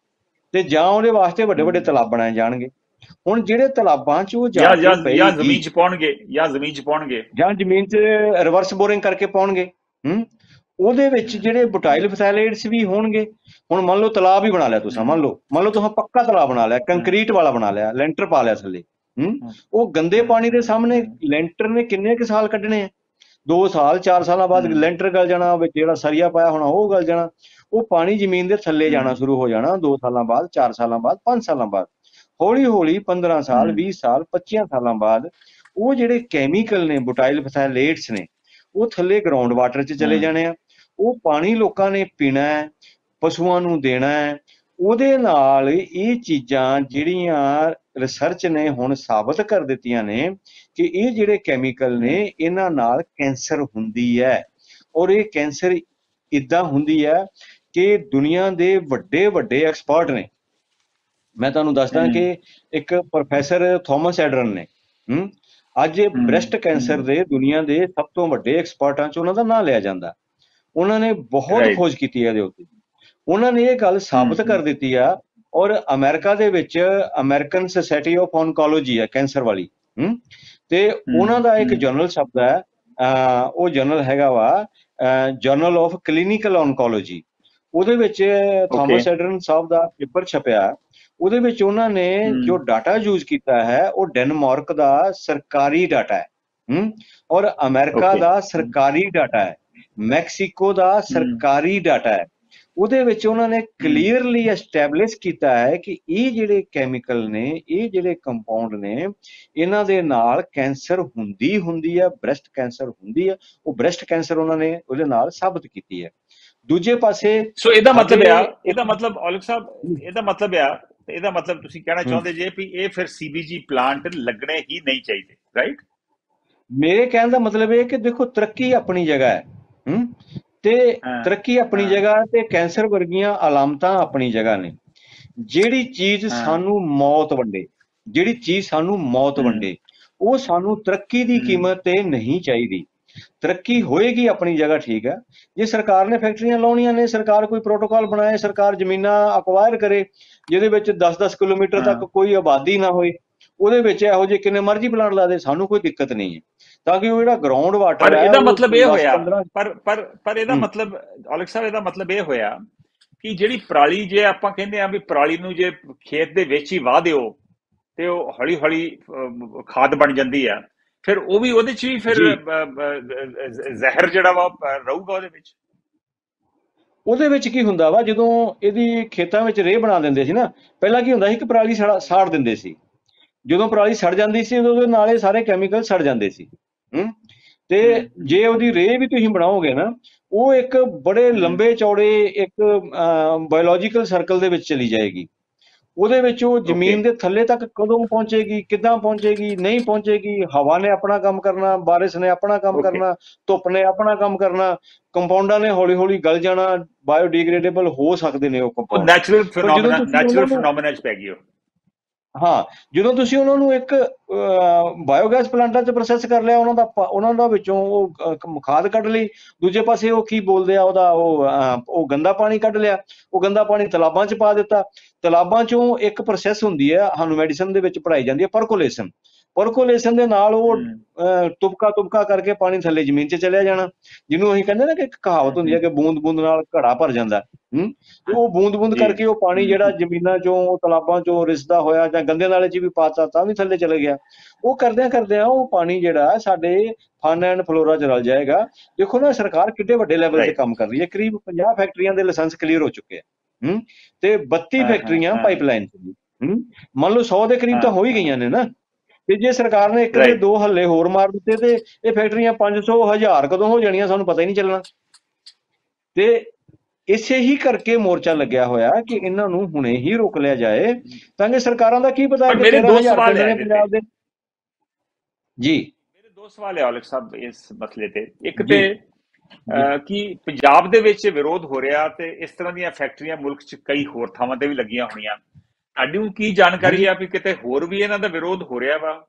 ਤੇ ਜਾਂ ਉਹਦੇ ਵਾਸਤੇ ਵੱਡੇ ਵੱਡੇ ਤਲਾਬ ਬਣਾਏ ਜਾਣਗੇ। ਹੁਣ ਜਿਹੜੇ ਤਲਾਬਾਂ 'ਚ ਉਹ ਜਾ ਜਾਂ ਕੇ ਜਾਂ ਜਾਂ ਪਏਗੀ ਜ਼ਮੀਨ 'ਚ ਪਾਉਣਗੇ ਜਾਂ ਜ਼ਮੀਨ 'ਚ ਪਾਉਣਗੇ ਜਾਂ ਜ਼ਮੀਨ 'ਚ ਰਿਵਰਸ ਬੋਰਿੰਗ ਕਰਕੇ ਪਾਉਣਗੇ। ਹੂੰ ਉਹਦੇ ਵਿੱਚ ਜਿਹੜੇ ਬੁਟਾਈਲ ਫਥੈਲੇਟਸ ਵੀ ਹੋਣਗੇ। ਹੁਣ ਮੰਨ ਲਓ ਤਲਾਬ ਹੀ ਬਣਾ ਲਿਆ ਤੁਸੀਂ, ਮੰਨ ਲਓ ਮੰਨ ਲਓ ਤੁਸੀਂ ਪੱਕਾ ਤਲਾਬ ਬਣਾ ਲਿਆ, ਕੰਕਰੀਟ ਵਾਲਾ ਬਣਾ ਲਿਆ, ਲੈਂਟਰ ਪਾ ਲਿਆ ਥੱਲੇ। ਹੂੰ ਉਹ ਗੰਦੇ ਪਾਣੀ ਦੇ ਸਾਹਮਣੇ ਲੈਂਟਰ ਨੇ ਕਿੰਨੇ ਕੁ ਸਾਲ ਕੱਢਣੇ ਆ? ਦੋ ਸਾਲ ਚਾਰ ਸਾਲਾਂ ਬਾਅਦ ਲੈਂਟਰ ਗਲ ਜਾਣਾ, ਵਿੱਚ ਜਿਹੜਾ ਸਰੀਆ ਪਾਇਆ ਹੋਣਾ ਉਹ ਗਲ ਜਾਣਾ। ਉਹ ਪਾਣੀ ਜ਼ਮੀਨ ਦੇ ਥੱਲੇ ਜਾਣਾ ਸ਼ੁਰੂ ਹੋ ਜਾਣਾ ਦੋ ਸਾਲਾਂ ਬਾਅਦ, ਚਾਰ ਸਾਲਾਂ ਬਾਅਦ, ਪੰਜ ਸਾਲਾਂ ਬਾਅਦ। ਹੌਲੀ ਹੌਲੀ ਪੰਦਰਾਂ ਸਾਲ, ਵੀਹ ਸਾਲ, ਪੱਚੀਆਂ ਸਾਲਾਂ ਬਾਅਦ ਉਹ ਜਿਹੜੇ ਕੈਮੀਕਲ ਨੇ, ਬੁਟਾਈਲ ਫਥੈਲੇਟਸ ਨੇ, ਉਹ ਥੱਲੇ ਗਰਾਊਂਡ ਵਾਟਰ 'ਚ ਚਲੇ ਜਾਣੇ ਆ। ਉਹ ਪਾਣੀ ਲੋਕਾਂ ਨੇ ਪੀਣਾ ਹੈ, ਪਸ਼ੂਆਂ ਨੂੰ ਦੇਣਾ ਹੈ। ਉਹਦੇ ਨਾਲ ਇਹ ਚੀਜ਼ਾਂ ਜਿਹੜੀਆਂ ਰਿਸਰਚ ਨੇ ਹੁਣ ਸਾਬਤ ਕਰ ਦਿੱਤੀਆਂ ਨੇ ਕਿ ਇਹ ਜਿਹੜੇ ਕੈਮੀਕਲ ਨੇ ਇਹਨਾਂ ਨਾਲ ਕੈਂਸਰ ਹੁੰਦੀ ਹੈ। ਔਰ ਇਹ ਕੈਂਸਰ ਇੱਦਾਂ ਹੁੰਦੀ ਹੈ ਕਿ ਦੁਨੀਆ ਦੇ ਵੱਡੇ ਵੱਡੇ ਐਕਸਪਰਟ ਨੇ। ਮੈਂ ਤੁਹਾਨੂੰ ਦੱਸਦਾ ਕਿ ਇੱਕ ਪ੍ਰੋਫੈਸਰ ਥੋਮਸ ਐਡਰਨ ਨੇ, ਹੂੰ ਅੱਜ ਬ੍ਰੈਸਟ ਕੈਂਸਰ ਦੇ ਦੁਨੀਆ ਦੇ ਸਭ ਤੋਂ ਵੱਡੇ ਐਕਸਪਰਟਾਂ 'ਚ ਉਹਨਾਂ ਦਾ ਨਾਂ ਲਿਆ ਜਾਂਦਾ। ਉਹਨਾਂ ਨੇ ਬਹੁਤ ਖੋਜ ਕੀਤੀ ਹੈ ਇਹਦੇ ਉੱਤੇ। ਉਹਨਾਂ ਨੇ ਇਹ ਗੱਲ ਸਾਬਤ ਕਰ ਦਿੱਤੀ ਆ। ਔਰ ਅਮਰੀਕਾ ਦੇ ਵਿੱਚ ਅਮਰੀਕਨ ਸੁਸਾਇਟੀ ਆਫ ਔਨਕੋਲੋਜੀ ਹੈ ਕੈਂਸਰ ਵਾਲੀ, ਹੂੰ ਤੇ ਉਹਨਾਂ ਦਾ ਇੱਕ ਜਰਨਲ ਸ਼ਬਦ ਹੈ, ਅਹ ਉਹ ਜਰਨਲ ਹੈਗਾ ਵਾ ਜਰਨਲ ਆਫ ਕਲੀਨਿਕਲ ਔਨਕੋਲੋਜੀ। ਉਹਦੇ ਵਿੱਚ ਥਾਮਸ ਐਡਰਨ ਸਾਹਿਬ ਦਾ ਪੇਪਰ ਛਪਿਆ। ਉਹਦੇ ਵਿੱਚ ਉਹਨਾਂ ਨੇ ਜੋ ਡਾਟਾ ਯੂਜ਼ ਕੀਤਾ ਹੈ ਉਹ ਡੈਨਮਾਰਕ ਦਾ ਸਰਕਾਰੀ ਡਾਟਾ ਹੈ, ਹੂੰ ਔਰ ਅਮਰੀਕਾ ਦਾ ਸਰਕਾਰੀ ਡਾਟਾ ਹੈ, ਮੈਕਸੀਕੋ ਦਾ ਸਰਕਾਰੀ ਡਾਟਾ ਹੈ। ਉਹਦੇ ਵਿੱਚ ਉਹਨਾਂ ਨੇ ਕਲੀਅਰਲੀ ਐਸਟੈਬਲਿਸ਼ ਕੀਤਾ ਹੈ ਕਿ ਇਹ ਜਿਹੜੇ ਕੈਮੀਕਲ ਨੇ, ਇਹ ਜਿਹੜੇ ਕੰਪਾਊਂਡ ਨੇ, ਇਹਨਾਂ ਦੇ ਨਾਲ ਕੈਂਸਰ ਹੁੰਦੀ ਹੁੰਦੀ ਹੈ, ਬ੍ਰੈਸਟ ਕੈਂਸਰ ਹੁੰਦੀ ਹੈ। ਉਹ ਬ੍ਰੈਸਟ ਕੈਂਸਰ ਉਹਨਾਂ ਨੇ ਉਹਦੇ ਨਾਲ ਸਾਬਤ ਕੀਤੀ ਹੈ। ਦੂਜੇ ਪਾਸੇ ਸੋ ਇਹਦਾ ਮਤਲਬ ਆ ਇਹਦਾ ਮਤਲਬ ਔਲਖ ਸਾਹਿਬ ਇਹਦਾ ਮਤਲਬ ਆ ਇਹਦਾ ਮਤਲਬ ਤੁਸੀਂ ਕਹਿਣਾ ਚਾਹੁੰਦੇ ਜੇ ਵੀ ਇਹ ਫਿਰ ਸੀਬੀਜੀ ਪਲਾਂਟ ਲੱਗਣੇ ਹੀ ਨਹੀਂ ਚਾਹੀਦੇ, ਰਾਈਟ? ਮੇਰੇ ਕਹਿਣ ਦਾ ਮਤਲਬ ਇਹ ਕਿ ਦੇਖੋ ਤਰੱਕੀ ਆਪਣੀ ਜਗ੍ਹਾ ਹੈ, ਹੂੰ ਤੇ ਤਰੱਕੀ ਆਪਣੀ ਜਗ੍ਹਾ ਤੇ ਕੈਂਸਰ ਵਰਗੀਆਂ ਅਲਾਮਤਾਂ ਆਪਣੀ ਜਗ੍ਹਾ ਨੇ। ਜਿਹੜੀ ਚੀਜ਼ ਸਾਨੂੰ ਮੌਤ ਵੰਡੇ, ਜਿਹੜੀ ਚੀਜ਼ ਸਾਨੂੰ ਮੌਤ ਵੰਡੇ ਉਹ ਸਾਨੂੰ ਤਰੱਕੀ ਦੀ ਕੀਮਤ ਤੇ ਨਹੀਂ ਚਾਹੀਦੀ। ਤਰੱਕੀ ਹੋਏਗੀ ਆਪਣੀ ਜਗ੍ਹਾ, ਠੀਕ ਹੈ। ਜੇ ਸਰਕਾਰ ਨੇ ਫੈਕਟਰੀਆਂ ਲਾਉਣੀਆਂ ਨੇ, ਸਰਕਾਰ ਕੋਈ ਪ੍ਰੋਟੋਕਾਲ ਬਣਾਏ, ਸਰਕਾਰ ਜ਼ਮੀਨਾਂ ਅਕਵਾਇਰ ਕਰੇ ਜਿਹਦੇ ਵਿੱਚ ਦਸ ਦਸ ਕਿਲੋਮੀਟਰ ਤੱਕ ਕੋਈ ਆਬਾਦੀ ਨਾ ਹੋਏ, ਉਹਦੇ ਵਿੱਚ ਇਹੋ ਜਿਹੇ ਕਿੰਨੇ ਮਰਜ਼ੀ ਪਲਾਂਟ ਲਾ ਦੇ, ਸਾਨੂੰ ਕੋਈ ਦਿੱਕਤ ਨਹੀਂ ਹੈ। ਤਾਂ ਕਿ ਉਹ ਜਿਹੜਾ ਗਰਾਊਂਡ ਵਾਟਰ ਹੈ, ਇਹਦਾ ਮਤਲਬ ਇਹ ਹੋਇਆ ਪਰ ਪਰ ਪਰ ਇਹਦਾ ਮਤਲਬ ਔਲਖ ਸਾਹਿਬ ਇਹਦਾ ਮਤਲਬ ਇਹ ਹੋਇਆ ਕਿ ਜਿਹੜੀ ਪਰਾਲੀ, ਜੇ ਆਪਾਂ ਕਹਿੰਦੇ ਆ ਵੀ ਪਰਾਲੀ ਨੂੰ ਜੇ ਖੇਤ ਦੇ ਵਿੱਚ ਹੀ ਵਾਹ ਦਿਓ ਤੇ ਉਹ ਹੌਲੀ ਹੌਲੀ ਖਾਦ ਬਣ ਜਾਂਦੀ ਆ, ਫਿਰ ਉਹ ਵੀ ਉਹਦੇ 'ਚ ਵੀ ਫਿਰ ਜ਼ਹਿਰ ਜਿਹੜਾ ਵਾ ਰਹੂਗਾ ਉਹਦੇ ਵਿੱਚ। ਉਹਦੇ ਵਿੱਚ ਕੀ ਹੁੰਦਾ ਵਾ, ਜਦੋਂ ਇਹਦੀ ਖੇਤਾਂ ਵਿੱਚ ਰੇਹ ਬਣਾ ਦਿੰਦੇ ਸੀ ਨਾ, ਪਹਿਲਾਂ ਕੀ ਹੁੰਦਾ ਸੀ ਕਿ ਪਰਾਲੀ ਸੜਾ ਸਾੜ ਦਿੰਦੇ ਸੀ। ਜਦੋਂ ਪਰਾਲੀ ਸੜ ਜਾਂਦੀ ਸੀ ਉਦੋਂ ਉਹਦੇ ਨਾਲ ਇਹ ਸਾਰੇ ਕੈਮੀਕਲ ਸੜ ਜਾਂਦੇ ਸੀ, ਹੂੰ ਤੇ ਜੇ ਉਹਦੀ ਰੇਹ ਵੀ ਤੁਸੀਂ ਬਣਾਓਗੇ ਨਾ, ਉਹ ਇੱਕ ਬੜੇ ਲੰਬੇ ਚੌੜੇ ਇੱਕ ਬਾਇਓਲੋਜੀਕਲ ਸਰਕਲ ਦੇ ਵਿੱਚ ਚਲੀ ਜਾਏਗੀ। ਉਹਦੇ ਵਿੱਚ ਉਹ ਜ਼ਮੀਨ ਦੇ ਥੱਲੇ ਤੱਕ ਕਦੋਂ ਪਹੁੰਚੇਗੀ, ਕਿੱਦਾਂ ਪਹੁੰਚੇਗੀ, ਨਹੀਂ ਪਹੁੰਚੇਗੀ। ਹਵਾ ਨੇ ਆਪਣਾ ਕੰਮ ਕਰਨਾ, ਬਾਰਿਸ਼ ਨੇ ਆਪਣਾ ਕੰਮ ਕਰਨਾ, ਧੁੱਪ ਨੇ ਆਪਣਾ ਕੰਮ ਕਰਨਾ, ਕੰਪਾਊਂਡਾਂ ਨੇ ਹੌਲੀ ਹੌਲੀ ਗਲ ਜਾਣਾ, ਬਾਇਓਡੀਗ੍ਰੇਡੇਬਲ ਹੋ ਸਕਦੇ ਨੇ ਉਹ compound. Natural phenomena natural phenomena 'ਚ ਪੈ ਗਈ ਉਹ। ਹਾਂ, ਜਦੋਂ ਤੁਸੀਂ ਉਹਨਾਂ ਨੂੰ ਇੱਕ ਬਾਇਓਗੈਸ ਪਲਾਂਟਾਂ 'ਚ ਪ੍ਰੋਸੈਸ ਕਰ ਲਿਆ, ਉਹਨਾਂ ਦਾ ਉਹਨਾਂ ਦਾ ਵਿੱਚੋਂ ਉਹ ਖਾਦ ਕੱਢ ਲਈ, ਦੂਜੇ ਪਾਸੇ ਉਹ ਕੀ ਬੋਲਦੇ ਆ ਉਹਦਾ ਉਹ ਉਹ ਗੰਦਾ ਪਾਣੀ ਕੱਢ ਲਿਆ, ਉਹ ਗੰਦਾ ਪਾਣੀ ਤਲਾਬਾਂ 'ਚ ਪਾ ਦਿੱਤਾ। ਤਲਾਬਾਂ 'ਚੋਂ ਇੱਕ ਪ੍ਰੋਸੈਸ ਹੁੰਦੀ ਹੈ, ਸਾਨੂੰ ਮੈਡੀਸਨ ਦੇ ਵਿੱਚ ਪੜ੍ਹਾਈ ਜਾਂਦੀ ਹੈ, ਪਰਕੋਲੇਸ਼ਨ। ਪਰਕੋਲੇਸ਼ਨ ਦੇ ਨਾਲ ਉਹ ਤੁਬਕਾ ਤੁਬਕਾ ਕਰਕੇ ਪਾਣੀ ਥੱਲੇ ਜ਼ਮੀਨ 'ਚ ਚਲਿਆ ਜਾਣਾ, ਜਿਹਨੂੰ ਅਸੀਂ ਕਹਿੰਦੇ ਨਾ ਕਿ ਇੱਕ ਕਹਾਵਤ ਹੁੰਦੀ ਹੈ ਕਿ ਬੂੰਦ ਬੂੰਦ ਨਾਲ ਘੜਾ ਭਰ ਜਾਂਦਾ। ਹੂੰ ਤੇ ਉਹ ਬੂੰਦ ਬੂੰਦ ਕਰਕੇ ਉਹ ਪਾਣੀ ਜਿਹੜਾ ਜ਼ਮੀਨਾਂ 'ਚੋਂ, ਤਲਾਬਾਂ 'ਚੋਂ ਰਿਸਦਾ ਹੋਇਆ ਜਾਂ ਗੰਦੇ ਨਾਲੇ 'ਚ ਵੀ ਪਾਤਾ ਤਾਂ ਵੀ ਥੱਲੇ ਚਲੇ ਗਿਆ। ਉਹ ਕਰਦਿਆਂ ਕਰਦਿਆਂ ਉਹ ਪਾਣੀ ਜਿਹੜਾ ਸਾਡੇ ਫਨ ਐਂਡ ਫਲੋਰਾ 'ਚ ਰਲ ਜਾਏਗਾ। ਦੇਖੋ ਨਾ, ਸਰਕਾਰ ਕਿੱਡੇ ਵੱਡੇ ਲੈਵਲ 'ਤੇ ਕੰਮ ਕਰ ਰਹੀ ਹੈ। ਕਰੀਬ ਪੰਜਾਹ ਫੈਕਟਰੀਆਂ ਦੇ ਲਾਇਸੈਂਸ ਕਲੀਅਰ ਹੋ ਚੁੱਕੇ ਆ, ਹੂੰ ਤੇ ਬੱਤੀ ਫੈਕਟਰੀਆਂ ਪਾਈਪਲਾਈਨ 'ਚ ਨੇ। ਹੂੰ ਮੰਨ ਲਓ ਸੌ ਦੇ ਕਰੀਬ ਤਾਂ ਹੋ ਹੀ ਗਈਆਂ ਨੇ ਨਾ। ਤੇ ਜੇ ਸਰਕਾਰ ਨੇ ਇੱਕ ਦੇ ਦੋ ਹੱਲੇ ਹੋਰ ਮਾਰ ਦਿੱਤੇ ਤੇ ਇਹ ਫੈਕਟਰੀਆਂ ਪੰਜ ਸੌ ਹਜ਼ਾਰ ਕਦੋਂ ਹੋ ਜਾਣੀਆਂ ਸਾਨੂੰ ਪਤਾ ਹੀ ਨਹੀਂ ਚੱਲਣਾ। ਤੇ ਇਸੇ ਹੀ ਕਰਕੇ ਮੋਰਚਾ ਲੱਗਿਆ ਹੋਇਆ ਕਿ ਇਹਨਾਂ ਨੂੰ ਹੁਣੇ ਹੀ ਰੋਕ ਲਿਆ ਜਾਏ, ਤਾਂ ਕਿ ਸਰਕਾਰਾਂ ਦਾ ਕੀ ਪਤਾ ਕਿ ਤੇਰਾਂ ਹਜ਼ਾਰ ਪਿੰਡ ਨੇ ਪੰਜਾਬ ਦੇ। ਜੀ ਮੇਰੇ ਦੋ ਸਵਾਲ ਹੈ ਔਲਖ ਸਾਹਿਬ ਇਸ ਮਸਲੇ ਤੇ। ਇੱਕ ਤੇ ਕਿ ਪੰਜਾਬ ਦੇ ਵਿੱਚ ਵਿਰੋਧ ਹੋ ਰਿਹਾ ਤੇ ਇਸ ਤਰ੍ਹਾਂ ਦੀਆਂ ਫੈਕਟਰੀਆਂ ਮੁਲਕ 'ਚ ਕਈ ਹੋਰ ਥਾਵਾਂ ਤੇ ਵੀ ਲੱਗੀਆਂ ਹੋਣੀਆਂ, ਤੁਹਾਨੂੰ ਕੀ ਜਾਣਕਾਰੀ ਆ ਵੀ ਕਿਤੇ ਹੋਰ ਵੀ ਇਹਨਾਂ ਦਾ ਵਿਰੋਧ ਹੋ ਰਿਹਾ ਵਾ?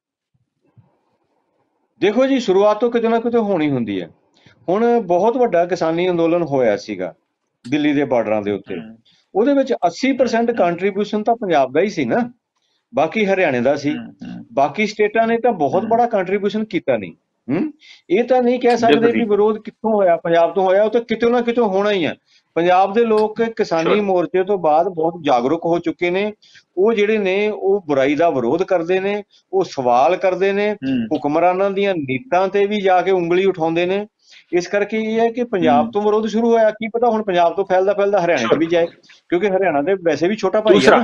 ਦੇਖੋ ਜੀ, ਸ਼ੁਰੂਆਤ ਤੋਂ ਕਿਤੇ ਨਾ ਕਿਤੇ ਹੋਣੀ ਹੁੰਦੀ ਹੈ। ਹੁਣ ਬਹੁਤ ਵੱਡਾ ਕਿਸਾਨੀ ਅੰਦੋਲਨ ਹੋਇਆ ਸੀਗਾ ਦਿੱਲੀ ਦੇ ਬਾਰਡਰਾਂ ਦੇ ਉੱਤੇ। ਉਹਦੇ ਵਿੱਚ ਅੱਸੀ ਪਰਸੈਂਟ ਕੰਟਰੀਬਿਊਸ਼ਨ ਤਾਂ ਪੰਜਾਬ ਦਾ ਹੀ ਸੀ ਨਾ, ਬਾਕੀ ਹਰਿਆਣੇ ਦਾ ਸੀ। ਬਾਕੀ ਸਟੇਟਾਂ ਨੇ ਤਾਂ ਬਹੁਤ ਬੜਾ ਕੰਟਰੀਬਿਊਸ਼ਨ ਕੀਤਾ ਨਹੀਂ। ਹੂੰ ਇਹ ਤਾਂ ਨਹੀਂ ਕਹਿ ਸਕਦੇ ਵੀ ਵਿਰੋਧ ਕਿੱਥੋਂ ਹੋਇਆ, ਪੰਜਾਬ ਤੋਂ ਹੋਇਆ, ਉਹ ਤਾਂ ਕਿਤੋਂ ਨਾ ਕਿਤੋਂ ਹੋਣਾ ਹੀ ਆ। ਪੰਜਾਬ ਦੇ ਲੋਕ ਕਿਸਾਨੀ ਮੋਰਚੇ ਤੋਂ ਬਾਅਦ ਬਹੁਤ ਜਾਗਰੂਕ ਹੋ ਚੁੱਕੇ ਨੇ। ਉਹ ਜਿਹੜੇ ਨੇ ਉਹ ਬੁਰਾਈ ਦਾ ਵਿਰੋਧ ਕਰਦੇ ਨੇ, ਉਹ ਸਵਾਲ ਕਰਦੇ ਨੇ, ਹੁਕਮਰਾਨਾਂ ਦੀਆਂ ਨੀਤਾਂ ਤੇ ਵੀ ਜਾ ਕੇ ਉਂਗਲੀ ਉਠਾਉਂਦੇ ਨੇ। ਇਸ ਕਰਕੇ ਇਹ ਹੈ ਕਿ ਪੰਜਾਬ ਤੋਂ ਵਿਰੋਧ ਸ਼ੁਰੂ ਹੋਇਆ, ਕੀ ਪਤਾ ਹੁਣ ਪੰਜਾਬ ਤੋਂ ਫੈਲਦਾ ਫੈਲਦਾ ਹਰਿਆਣੇ 'ਚ ਵੀ ਜਾਏ, ਕਿਉਂਕਿ ਹਰਿਆਣਾ ਦੇ ਵੈਸੇ ਵੀ ਛੋਟਾ ਭਾਈ ਹੈ ਨਾ।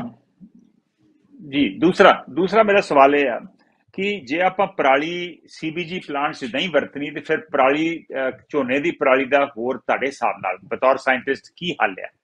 ਜੀ ਦੂਸਰਾ ਦੂਸਰਾ ਮੇਰਾ ਸਵਾਲ ਇਹ ਆ ਕਿ ਜੇ ਆਪਾਂ ਪਰਾਲੀ ਸੀਬੀਜੀ ਪਲਾਂਟ 'ਚ ਨਹੀਂ ਵਰਤਣੀ ਤੇ ਫਿਰ ਪਰਾਲੀ ਝੋਨੇ ਦੀ ਪਰਾਲੀ ਦਾ ਹੋਰ ਤੁਹਾਡੇ ਹਿਸਾਬ ਨਾਲ ਬਤੌਰ ਸਾਇੰਟਿਸਟ ਕੀ ਹੱਲ ਹੈ?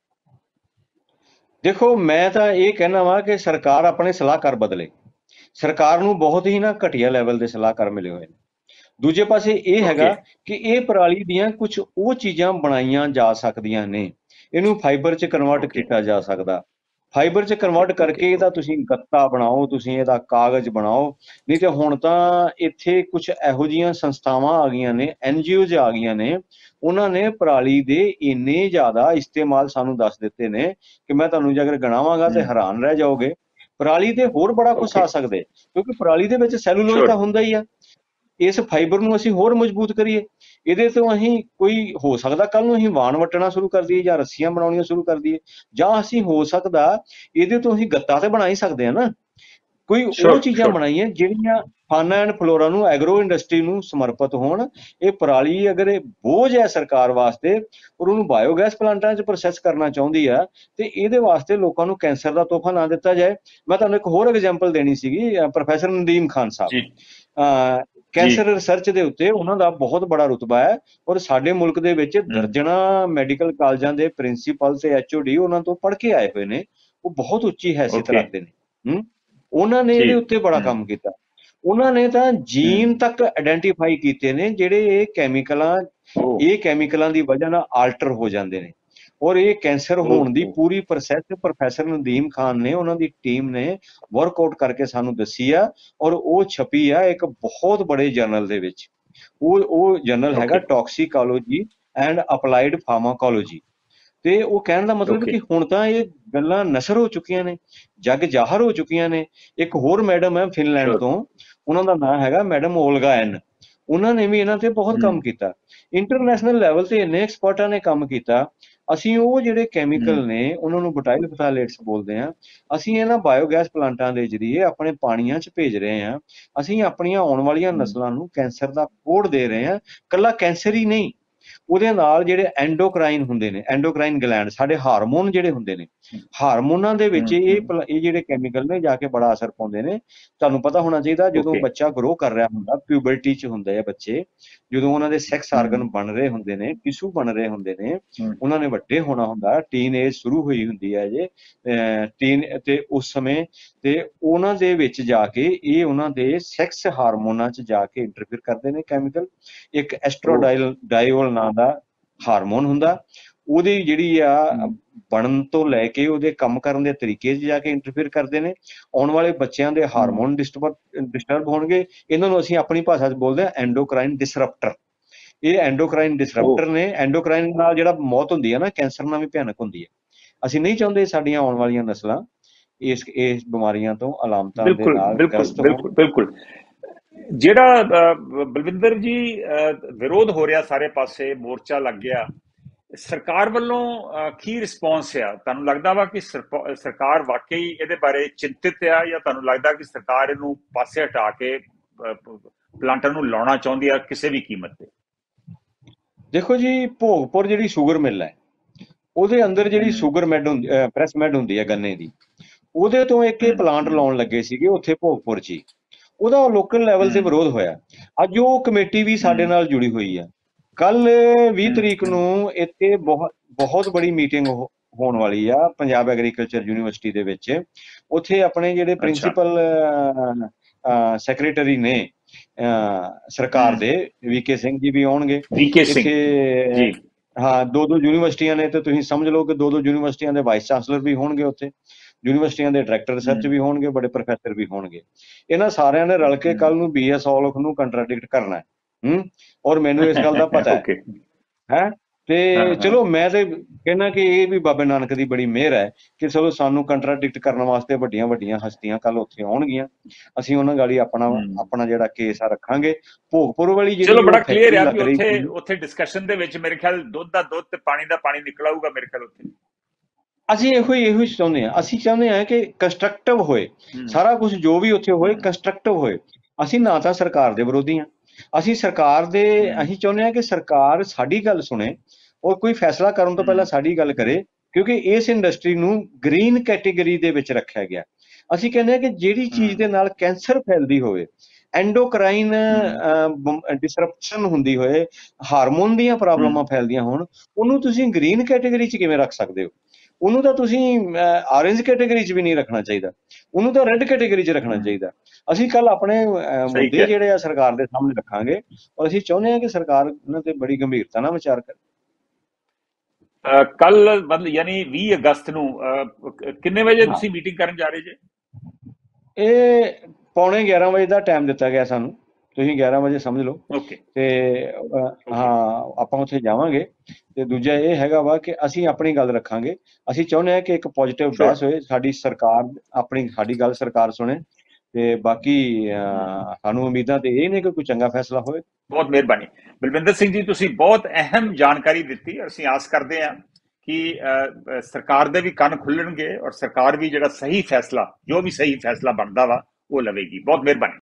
ਦੇਖੋ ਮੈਂ ਤਾਂ ਇਹ ਕਹਿਣਾ ਵਾ ਕਿ ਸਰਕਾਰ ਆਪਣੇ ਸਲਾਹਕਾਰ ਬਦਲੇ। ਸਰਕਾਰ ਨੂੰ ਬਹੁਤ ਹੀ ਨਾ ਘਟੀਆ ਲੈਵਲ ਦੇ ਸਲਾਹਕਾਰ ਮਿਲੇ ਹੋਏ ਨੇ। ਦੂਜੇ ਪਾਸੇ ਇਹ ਹੈਗਾ ਕਿ ਇਹ ਪਰਾਲੀ ਦੀਆਂ ਕੁਝ ਉਹ ਚੀਜ਼ਾਂ ਬਣਾਈਆਂ ਜਾ ਸਕਦੀਆਂ ਨੇ, ਇਹਨੂੰ ਫਾਈਬਰ 'ਚ ਕਨਵਰਟ ਕੀਤਾ ਜਾ ਸਕਦਾ। ਫਾਈਬਰ 'ਚ ਕਨਵਰਟ ਕਰਕੇ ਇਹਦਾ ਤੁਸੀਂ ਗੱਤਾ ਬਣਾਓ, ਤੁਸੀਂ ਇਹਦਾ ਕਾਗਜ਼ ਬਣਾਓ। ਨਹੀਂ ਤੇ ਹੁਣ ਤਾਂ ਇੱਥੇ ਕੁਝ ਇਹੋ ਜਿਹੀਆਂ ਸੰਸਥਾਵਾਂ ਆ ਗਈਆਂ ਨੇ, ਐਨ ਜੀ ਓਜ਼ ਆ ਗਈਆਂ ਨੇ, ਉਹਨਾਂ ਨੇ ਪਰਾਲੀ ਦੇ ਇੰਨੇ ਜ਼ਿਆਦਾ ਇਸਤੇਮਾਲ ਸਾਨੂੰ ਦੱਸ ਦਿੱਤੇ ਨੇ ਕਿ ਮੈਂ ਤੁਹਾਨੂੰ ਜੇ ਅਗਰ ਗਣਾਵਾਂਗਾ ਤੇ ਹੈਰਾਨ ਰਹਿ ਜਾਓਗੇ। ਪਰਾਲੀ ਤੇ ਹੋਰ ਬੜਾ ਕੁਛ ਆ ਸਕਦੇ, ਕਿਉਂਕਿ ਪਰਾਲੀ ਦੇ ਵਿੱਚ ਸੈਲੂਲੋਜ਼ ਤਾਂ ਹੁੰਦਾ ਹੀ ਆ। ਇਸ ਫਾਈਬਰ ਨੂੰ ਅਸੀਂ ਹੋਰ ਮਜ਼ਬੂਤ ਕਰੀਏ, ਇਹਦੇ ਤੋਂ ਅਸੀਂ ਕੋਈ ਹੋ ਸਕਦਾ ਕੱਲ ਨੂੰ ਅਸੀਂ ਵਾਣ ਵੱਟਣਾ ਸ਼ੁਰੂ ਕਰ ਦਈਏ ਜਾਂ ਰੱਸੀਆਂ ਬਣਾਉਣੀਆਂ ਸ਼ੁਰੂ ਕਰ ਦਈਏ, ਜਾਂ ਅਸੀਂ ਹੋ ਸਕਦਾ ਇਹਦੇ ਤੋਂ ਅਸੀਂ ਗੱਤਾ ਤੇ ਬਣਾ ਹੀ ਸਕਦੇ ਹਾਂ ਨਾ। ਕੋਈ ਉਹ ਚੀਜ਼ਾਂ ਬਣਾਈਏ ਜਿਹੜੀਆਂ ਫਾਨਾ ਐਂਡ ਫਲੋਰਾ ਨੂੰ, ਐਗਰੋ ਇੰਡਸਟਰੀ ਨੂੰ ਸਮਰਪਿਤ ਹੋਣ। ਇਹ ਪਰਾਲੀ ਅਗਰ ਇਹ ਬੋਝ ਹੈ ਸਰਕਾਰ ਵਾਸਤੇ ਔਰ ਉਹਨੂੰ ਬਾਇਓਗੈਸ ਪਲਾਂਟਾਂ 'ਚ ਪ੍ਰੋਸੈਸ ਕਰਨਾ ਚਾਹੁੰਦੀ ਆ ਤੇ ਇਹਦੇ ਵਾਸਤੇ ਲੋਕਾਂ ਨੂੰ ਕੈਂਸਰ ਦਾ ਤੋਹਫਾ ਨਾ ਦਿੱਤਾ ਜਾਏ। ਮੈਂ ਤੁਹਾਨੂੰ ਇੱਕ ਹੋਰ ਐਗਜ਼ਾਮਪਲ ਦੇਣੀ ਸੀਗੀ, professor Nadeem Khan Sahib, cancer research ਦੇ ਉੱਤੇ ਉਹਨਾਂ ਦਾ ਬਹੁਤ ਬੜਾ ਰੁਤਬਾ ਹੈ ਔਰ ਸਾਡੇ ਮੁਲਕ ਦੇ ਵਿੱਚ ਦਰਜਨਾਂ ਮੈਡੀਕਲ ਕਾਲਜਾਂ ਦੇ ਪ੍ਰਿੰਸੀਪਲ ਤੇ ਐਚ ਓ ਡੀ ਉਹਨਾਂ ਤੋਂ ਪੜ੍ਹ ਕੇ ਆਏ ਹੋਏ ਨੇ। ਉਹ ਬਹੁਤ ਉੱਚੀ ਹੈਸੀਅਤ ਰੱਖਦੇ ਨੇ। ਹੂੰ ਉਹਨਾਂ ਨੇ ਇਹਦੇ ਉੱਤੇ ਬੜਾ ਕੰਮ ਕੀਤਾ। ਉਹਨਾਂ ਨੇ ਤਾਂ ਜੀਨ ਤੱਕ ਆਇਡੈਂਟੀਫਾਈ ਕੀਤੇ ਨੇ ਜਿਹੜੇ ਇਹ ਕੈਮੀਕਲਾਂ ਇਹ ਕੈਮੀਕਲਾਂ ਦੀ ਵਜ੍ਹਾ ਨਾਲ ਆਲਟਰ ਹੋ ਜਾਂਦੇ ਨੇ ਔਰ ਇਹ ਕੈਂਸਰ ਹੋਣ ਦੀ ਪੂਰੀ ਪ੍ਰੋਸੈਸ ਪ੍ਰੋਫੈਸਰ ਨਦੀਮ ਖਾਨ ਨੇ, ਉਹਨਾਂ ਦੀ ਟੀਮ ਨੇ ਵਰਕਆਊਟ ਕਰਕੇ ਸਾਨੂੰ ਦੱਸੀ ਆ ਔਰ ਉਹ ਛਪੀ ਆ ਇੱਕ ਬਹੁਤ ਬੜੇ ਜਰਨਲ ਦੇ ਵਿੱਚ। ਉਹ ਉਹ ਜਰਨਲ ਹੈਗਾ ਟੌਕਸੀਕੋਲੋਜੀ ਐਂਡ ਅਪਲਾਈਡ ਫਾਰਮਾਕੋਲੋਜੀ। ਤੇ ਉਹ ਕਹਿਣ ਦਾ ਮਤਲਬ ਕਿ ਹੁਣ ਤਾਂ ਇਹ ਗੱਲਾਂ ਨਸ਼ਰ ਹੋ ਚੁੱਕੀਆਂ ਨੇ, ਜੱਗ ਜ਼ਾਹਰ ਹੋ ਚੁੱਕੀਆਂ ਨੇ। ਇੱਕ ਹੋਰ ਮੈਡਮ ਹੈ ਫਿਨਲੈਂਡ ਤੋਂ, ਉਹਨਾਂ ਦਾ ਨਾਂ ਹੈਗਾ ਮੈਡਮ ਓਲਗਾ ਐਨ। ਉਹਨਾਂ ਨੇ ਵੀ ਇਹਨਾਂ ਤੇ ਬਹੁਤ ਕੰਮ ਕੀਤਾ। ਇੰਟਰਨੈਸ਼ਨਲ ਲੈਵਲ ਤੇ ਇੰਨੇ ਐਕਸਪਰਟਾਂ ਨੇ ਕੰਮ ਕੀਤਾ। ਅਸੀਂ ਉਹ ਜਿਹੜੇ ਕੈਮੀਕਲ ਨੇ ਉਹਨਾਂ ਨੂੰ ਬੁਟਾਈਲ ਫਥਾਲੇਟਸ ਬੋਲਦੇ ਹਾਂ, ਅਸੀਂ ਇਹਨਾਂ ਬਾਇਓਗੈਸ ਪਲਾਂਟਾਂ ਦੇ ਜ਼ਰੀਏ ਆਪਣੇ ਪਾਣੀਆਂ 'ਚ ਭੇਜ ਰਹੇ ਹਾਂ। ਅਸੀਂ ਆਪਣੀਆਂ ਆਉਣ ਵਾਲੀਆਂ ਨਸਲਾਂ ਨੂੰ ਕੈਂਸਰ ਦਾ ਕੋਡ ਦੇ ਰਹੇ ਹਾਂ। ਇਕੱਲਾ ਕੈਂਸਰ ਹੀ ਨਹੀਂ, ਉਹਦੇ ਨਾਲ ਜਿਹੜੇ ਐਂਡੋਕਰਾਈਨ ਹੁੰਦੇ ਨੇ, ਐਂਡੋਕਰਾਈਨ ਗਲੈਂਡ, ਸਾਡੇ ਹਾਰਮੋਨ ਜਿਹੜੇ ਹੁੰਦੇ ਨੇ, ਹਾਰਮੋਨਾਂ ਦੇ ਵਿੱਚ ਇਹ ਇਹ ਜਿਹੜੇ ਕੈਮੀਕਲ ਨੇ ਜਾ ਕੇ ਬੜਾ ਅਸਰ ਪਾਉਂਦੇ ਨੇ। ਤੁਹਾਨੂੰ ਪਤਾ ਹੋਣਾ ਚਾਹੀਦਾ, ਜਦੋਂ ਬੱਚਾ ਗਰੋ ਕਰ ਰਿਹਾ ਹੁੰਦਾ, ਪਿਊਬਰਟੀ 'ਚ ਹੁੰਦੇ ਆ ਬੱਚੇ, ਜਦੋਂ ਉਹਨਾਂ ਦੇ ਸੈਕਸ ਆਰਗਨ ਬਣ ਰਹੇ ਹੁੰਦੇ ਨੇ, ਟਿਸ਼ੂ ਬਣ ਰਹੇ ਹੁੰਦੇ ਨੇ, ਉਹਨਾਂ ਨੇ ਵੱਡੇ ਹੋਣਾ ਹੁੰਦਾ, ਟੀਨ ਏਜ ਸ਼ੁਰੂ ਹੋਈ ਹੁੰਦੀ ਹੈ ਜੇ ਟੀਨ, ਤੇ ਉਸ ਸਮੇਂ ਤੇ ਉਹਨਾਂ ਦੇ ਵਿੱਚ ਜਾ ਕੇ ਇਹ ਉਹਨਾਂ ਦੇ ਸੈਕਸ ਹਾਰਮੋਨਾਂ 'ਚ ਜਾ ਕੇ ਇੰਟਰਫੇਅਰ ਕਰਦੇ ਨੇ ਕੈਮੀਕਲ। ਇੱਕ ਐਸਟ੍ਰੋਡਾਈਲ ਡਾਈਓਲ ਨਾਂ ਦਾ ਹਾਰਮੋਨ ਹੁੰਦਾ, ਉਹਦੀ ਜਿਹੜੀ ਆ ਬਣਨ ਤੋਂ ਲੈ ਕੇ ਉਹਦੇ ਕੰਮ ਕਰਨ ਦੇ ਤਰੀਕੇ 'ਚ ਜਾ ਕੇ ਇੰਟਰਫੇਅਰ ਕਰਦੇ ਨੇ। ਆਉਣ ਵਾਲੇ ਬੱਚਿਆਂ ਦੇ ਹਾਰਮੋਨ ਡਿਸਟਰਬ ਡਿਸਟਰਬ ਹੋਣਗੇ। ਇਹਨਾਂ ਨੂੰ ਅਸੀਂ ਆਪਣੀ ਭਾਸ਼ਾ 'ਚ ਬੋਲਦੇ ਹਾਂ ਐਂਡੋਕਰਾਈਨ ਡਿਸਰਪਟਰ। ਇਹ ਐਂਡੋਕਰਾਈਨ ਡਿਸਰਪਟਰ ਨੇ। ਐਂਡੋਕਰਾਈਨ ਨਾਲ ਜਿਹੜਾ ਮੌਤ ਹੁੰਦੀ ਹੈ ਨਾ, ਕੈਂਸਰ ਨਾਲ ਵੀ ਭਿਆਨਕ ਹੁੰਦੀ ਹੈ। ਅਸੀਂ ਨਹੀਂ ਚਾਹੁੰਦੇ ਸਾਡੀਆਂ ਆਉਣ ਵਾਲੀਆਂ ਨਸਲਾਂ ਇਸ ਇਸ ਬਿਮਾਰੀਆਂ ਤੋਂ, ਅਲਾਮਤਾਂ ਦੇ ਨਾਲ ਗ੍ਰਸਤ ਹੋਣ। ਬਿਲਕੁਲ। ਜਿਹੜਾ ਬਲਵਿੰਦਰ ਜੀ ਵਿਰੋਧ ਹੋ ਰਿਹਾ ਸਾਰੇ ਪਾਸੇ, ਮੋਰਚਾ ਲੱਗ ਗਿਆ, ਸਰਕਾਰ ਵੱਲੋਂ ਕੀ ਰਿਸਪੌਂਸ ਆ? ਤੁਹਾਨੂੰ ਲੱਗਦਾ ਵਾ ਕਿ ਸਰਕਾਰ ਵਾਕਈ ਇਹਦੇ ਬਾਰੇ ਚਿੰਤਿਤ ਆ, ਜਾਂ ਤੁਹਾਨੂੰ ਲੱਗਦਾ ਕਿ ਸਰਕਾਰ ਇਹਨੂੰ ਪਾਸੇ ਹਟਾ ਕੇ ਪਲਾਂਟਾਂ ਨੂੰ ਲਾਉਣਾ ਚਾਹੁੰਦੀ ਆ ਕਿਸੇ ਵੀ ਕੀਮਤ ਤੇ? ਦੇਖੋ ਜੀ, ਭੋਗਪੁਰ ਜਿਹੜੀ ਸ਼ੂਗਰ ਮਿਲ ਹੈ, ਉਹਦੇ ਅੰਦਰ ਜਿਹੜੀ ਸ਼ੂਗਰ ਮੈਡ ਹੁੰਦੀ, ਪ੍ਰੈਸ ਮੈਡ ਹੁੰਦੀ ਹੈ ਗੰਨੇ ਦੀ, ਉਹਦੇ ਤੋਂ ਇੱਕ ਇਹ ਪਲਾਂਟ ਲਾਉਣ ਲੱਗੇ ਸੀਗੇ ਉੱਥੇ ਭੋਗਪੁਰ 'ਚ ਹੀ। ਉਹਦਾ ਲੋਕਲ ਲੈਵਲ ਤੇ ਵਿਰੋਧ ਹੋਇਆ। ਅੱਜ ਉਹ ਕਮੇਟੀ ਵੀ ਸਾਡੇ ਨਾਲ ਜੁੜੀ ਹੋਈ ਆ। ਕੱਲ ਵੀਹ ਤਰੀਕ ਨੂੰ ਇੱਥੇ ਬਹੁਤ ਬਹੁਤ ਬੜੀ ਮੀਟਿੰਗ ਹੋਣ ਵਾਲੀ ਆ ਪੰਜਾਬ ਐਗਰੀਕਲਚਰ ਯੂਨੀਵਰਸਿਟੀ ਦੇ ਵਿੱਚ। ਉੱਥੇ ਆਪਣੇ ਜਿਹੜੇ ਪ੍ਰਿੰਸੀਪਲ ਸੈਕਟਰੀ ਨੇ ਸਰਕਾਰ ਦੇ, ਵੀ ਕੇ ਸਿੰਘ ਜੀ ਵੀ ਆਉਣਗੇ ਇੱਥੇ। ਹਾਂ, ਦੋ ਦੋ ਯੂਨੀਵਰਸਿਟੀਆਂ ਨੇ ਤੇ ਤੁਸੀਂ ਸਮਝ ਲਓ ਕਿ ਦੋ ਦੋ ਯੂਨੀਵਰਸਿਟੀਆਂ ਦੇ ਵਾਈਸ ਚਾਂਸਲਰ ਵੀ ਹੋਣਗੇ ਉੱਥੇ, ਯੂਨੀਵਰਸਿਟੀਆਂ ਦੇ ਡਾਇਰੈਕਟਰ ਰਿਸਰਚ ਵੀ ਹੋਣਗੇ, ਬੜੇ ਪ੍ਰੋਫੈਸਰ ਵੀ ਹੋਣਗੇ। ਇਹਨਾਂ ਸਾਰਿਆਂ ਨੇ ਰਲ ਕੇ ਕੱਲ ਨੂੰ ਬੀ ਐਸ ਔਲਖ ਨੂੰ ਕੰਟਰਾਡਿਕਟ ਕਰਨਾ ਹੈ। ਹੂੰ ਔਰ ਮੈਨੂੰ ਇਸ ਗੱਲ ਦਾ ਪਤਾ ਹੈ ਹੈ ਤੇ ਹਾਂ ਹਾਂ ਚਲੋ ਮੈਂ ਤੇ ਕਹਿੰਦਾ ਕਿ ਇਹ ਵੀ ਬਾਬੇ ਨਾਨਕ ਦੀ ਬੜੀ ਮਿਹਰ ਹੈ ਕਿ ਚਲੋ ਸਾਨੂੰ ਕੰਟਰਾਡਿਕਟ ਕਰਨ ਵਾਸਤੇ ਵੱਡੀਆਂ ਵੱਡੀਆਂ ਹਸਤੀਆਂ ਕੱਲ ਉੱਥੇ ਆਉਣਗੀਆਂ, ਅਸੀਂ ਉਹਨਾਂ ਗਾੜੀ ਆਪਣਾ ਹਮ ਆਪਣਾ ਜਿਹੜਾ ਕੇਸ ਆ ਰੱਖਾਂਗੇ। ਭੋਗਪੁਰ ਵਾਲੀ ਚਲੋ ਜਿਹੜੀ ਬੜਾ ਉਹ ਕਲੀਅਰ ਫੈਕਟਰੀ ਆ ਵੀ ਲੱਗ ਰਹੀ ਉੱਥੇ ਸੀ, ਉੱਥੇ ਡਿਸਕਸ਼ਨ ਦੇ ਵਿੱਚ ਮੇਰੇ ਖਿਆਲ ਦੁੱਧ ਦਾ ਦੁੱਧ ਤੇ ਪਾਣੀ ਦਾ ਪਾਣੀ ਨਿਕਲ ਆਊਗਾ ਮੇਰੇ ਖਿਆਲ ਉੱਥੇ। ਅਸੀਂ ਇਹੋ ਹੀ ਇਹੋ ਹੀ ਚਾਹੁੰਦੇ ਹਾਂ। ਅਸੀਂ ਚਾਹੁੰਦੇ ਹਾਂ ਕਿ ਕੰਸਟਰਕਟਿਵ ਹੋਏ ਹਮ ਸਾਰਾ ਕੁਝ, ਜੋ ਵੀ ਉੱਥੇ ਹੋਏ ਹਮ ਕੰਸਟਰਕਟਿਵ ਹੋਏ। ਅਸੀਂ ਨਾ ਤਾਂ ਸਰਕਾਰ ਦੇ ਵਿਰੋਧੀ ਹਾਂ, ਅਸੀਂ ਸਰਕਾਰ ਦੇ ਹਮ ਅਸੀਂ ਚਾਹੁੰਦੇ ਹਾਂ ਕਿ ਸਰਕਾਰ ਸਾਡੀ ਗੱਲ ਸੁਣੇ ਔਰ ਕੋਈ ਫੈਸਲਾ ਕਰਨ ਤੋਂ ਪਹਿਲਾਂ ਹਮ ਸਾਡੀ ਗੱਲ ਕਰੇ, ਕਿਉਂਕਿ ਇਸ ਇੰਡਸਟਰੀ ਨੂੰ ਗ੍ਰੀਨ ਕੈਟੇਗਰੀ ਦੇ ਵਿੱਚ ਰੱਖਿਆ ਗਿਆ। ਅਸੀਂ ਕਹਿੰਦੇ ਹਾਂ ਕਿ ਜਿਹੜੀ ਚੀਜ਼ ਹਮ ਦੇ ਨਾਲ ਕੈਂਸਰ ਫੈਲਦੀ ਹੋਵੇ, ਐਂਡੋਕਰਾਈਨ ਹਮ ਡਿਸਰਪਸ਼ਨ ਹੁੰਦੀ ਹੋਏ, ਹਾਰਮੋਨ ਦੀਆਂ ਪ੍ਰੋਬਲਮਾਂ ਹਮ ਫੈਲਦੀਆਂ ਹੋਣ, ਉਹਨੂੰ ਤੁਸੀਂ ਗ੍ਰੀਨ ਕੈਟੇਗਰੀ 'ਚ ਕਿਵੇਂ ਰੱਖ ਸਕਦੇ ਹੋ? ਉਹਨੂੰ ਤਾਂ ਤੁਸੀਂ ਆਰੇਂਜ ਕੈਟੇਗਰੀ 'ਚ ਵੀ ਨਹੀਂ ਰੱਖਣਾ ਚਾਹੀਦਾ, ਉਹਨੂੰ ਤਾਂ ਰੈੱਡ ਕੈਟੇਗਰੀ 'ਚ ਰੱਖਣਾ ਹਮ ਚਾਹੀਦਾ। ਅਸੀਂ ਕੱਲ ਆਪਣੇ ਅਹ, ਸਹੀ ਮੁੱਦੇ ਕਿਹਾ। ਜਿਹੜੇ ਆ ਸਰਕਾਰ ਦੇ ਸਾਹਮਣੇ ਰੱਖਾਂਗੇ ਔਰ ਅਸੀਂ ਚਾਹੁੰਦੇ ਹਾਂ ਕਿ ਸਰਕਾਰ ਇਹਨਾਂ ਤੇ ਬੜੀ ਗੰਭੀਰਤਾ ਨਾਲ ਵਿਚਾਰ ਕਰੇ। ਕੱਲ ਮਤਲਬ ਯਾਨੀ ਵੀਹ ਅਗਸਤ ਨੂੰ ਅਹ, ਕਿੰਨੇ ਵਜੇ ਹਾਂ, ਤੁਸੀਂ ਮੀਟਿੰਗ ਕਰਨ ਜਾ ਰਹੇ ਜੇ? ਇਹ ਪੌਣੇ ਗਿਆਰਾਂ ਵਜੇ ਦਾ ਟਾਈਮ ਦਿੱਤਾ ਗਿਆ ਸਾਨੂੰ, ਤੁਸੀਂ ਗਿਆਰਾਂ ਵਜੇ ਸਮਝ ਲਓ। ਓਕੇ ਤੇ ਅਹ, ਓਕੇ ਹਾਂ, ਆਪਾਂ ਉੱਥੇ ਜਾਵਾਂਗੇ। ਤੇ ਦੂਜਾ ਇਹ ਹੈਗਾ ਵਾ ਕਿ ਅਸੀਂ ਆਪਣੀ ਗੱਲ ਰੱਖਾਂਗੇ। ਅਸੀਂ ਚਾਹੁੰਦੇ ਹਾਂ ਕਿ ਇੱਕ ਪੋਜ਼ਿਟਿਵ ਸ਼ੋਰ। ਬਹਿਸ ਹੋਏ, ਸਾਡੀ ਸਰਕਾਰ ਆਪਣੀ ਸਾਡੀ ਗੱਲ ਸਰਕਾਰ ਸੁਣੇ, ਤੇ ਬਾਕੀ ਹਮ ਅਹ, ਸਾਨੂੰ ਉਮੀਦਾਂ ਤੇ ਇਹ ਨੇ ਕਿ ਕੋਈ ਚੰਗਾ ਫੈਸਲਾ ਹੋਏ। ਬਹੁਤ ਮਿਹਰਬਾਨੀ ਬਲਵਿੰਦਰ ਸਿੰਘ ਜੀ, ਤੁਸੀਂ ਬਹੁਤ ਅਹਿਮ ਜਾਣਕਾਰੀ ਦਿੱਤੀ। ਅਸੀਂ ਆਸ ਕਰਦੇ ਹਾਂ ਕਿ ਅਹ, ਸਰਕਾਰ ਦੇ ਵੀ ਕੰਨ ਖੁੱਲਣਗੇ ਔਰ ਸਰਕਾਰ ਵੀ ਜਿਹੜਾ ਸਹੀ ਫੈਸਲਾ, ਜੋ ਵੀ ਸਹੀ ਫੈਸਲਾ ਬਣਦਾ ਵਾ ਉਹ ਲਵੇਗੀ। ਬਹੁਤ ਮਿਹਰਬਾਨੀ।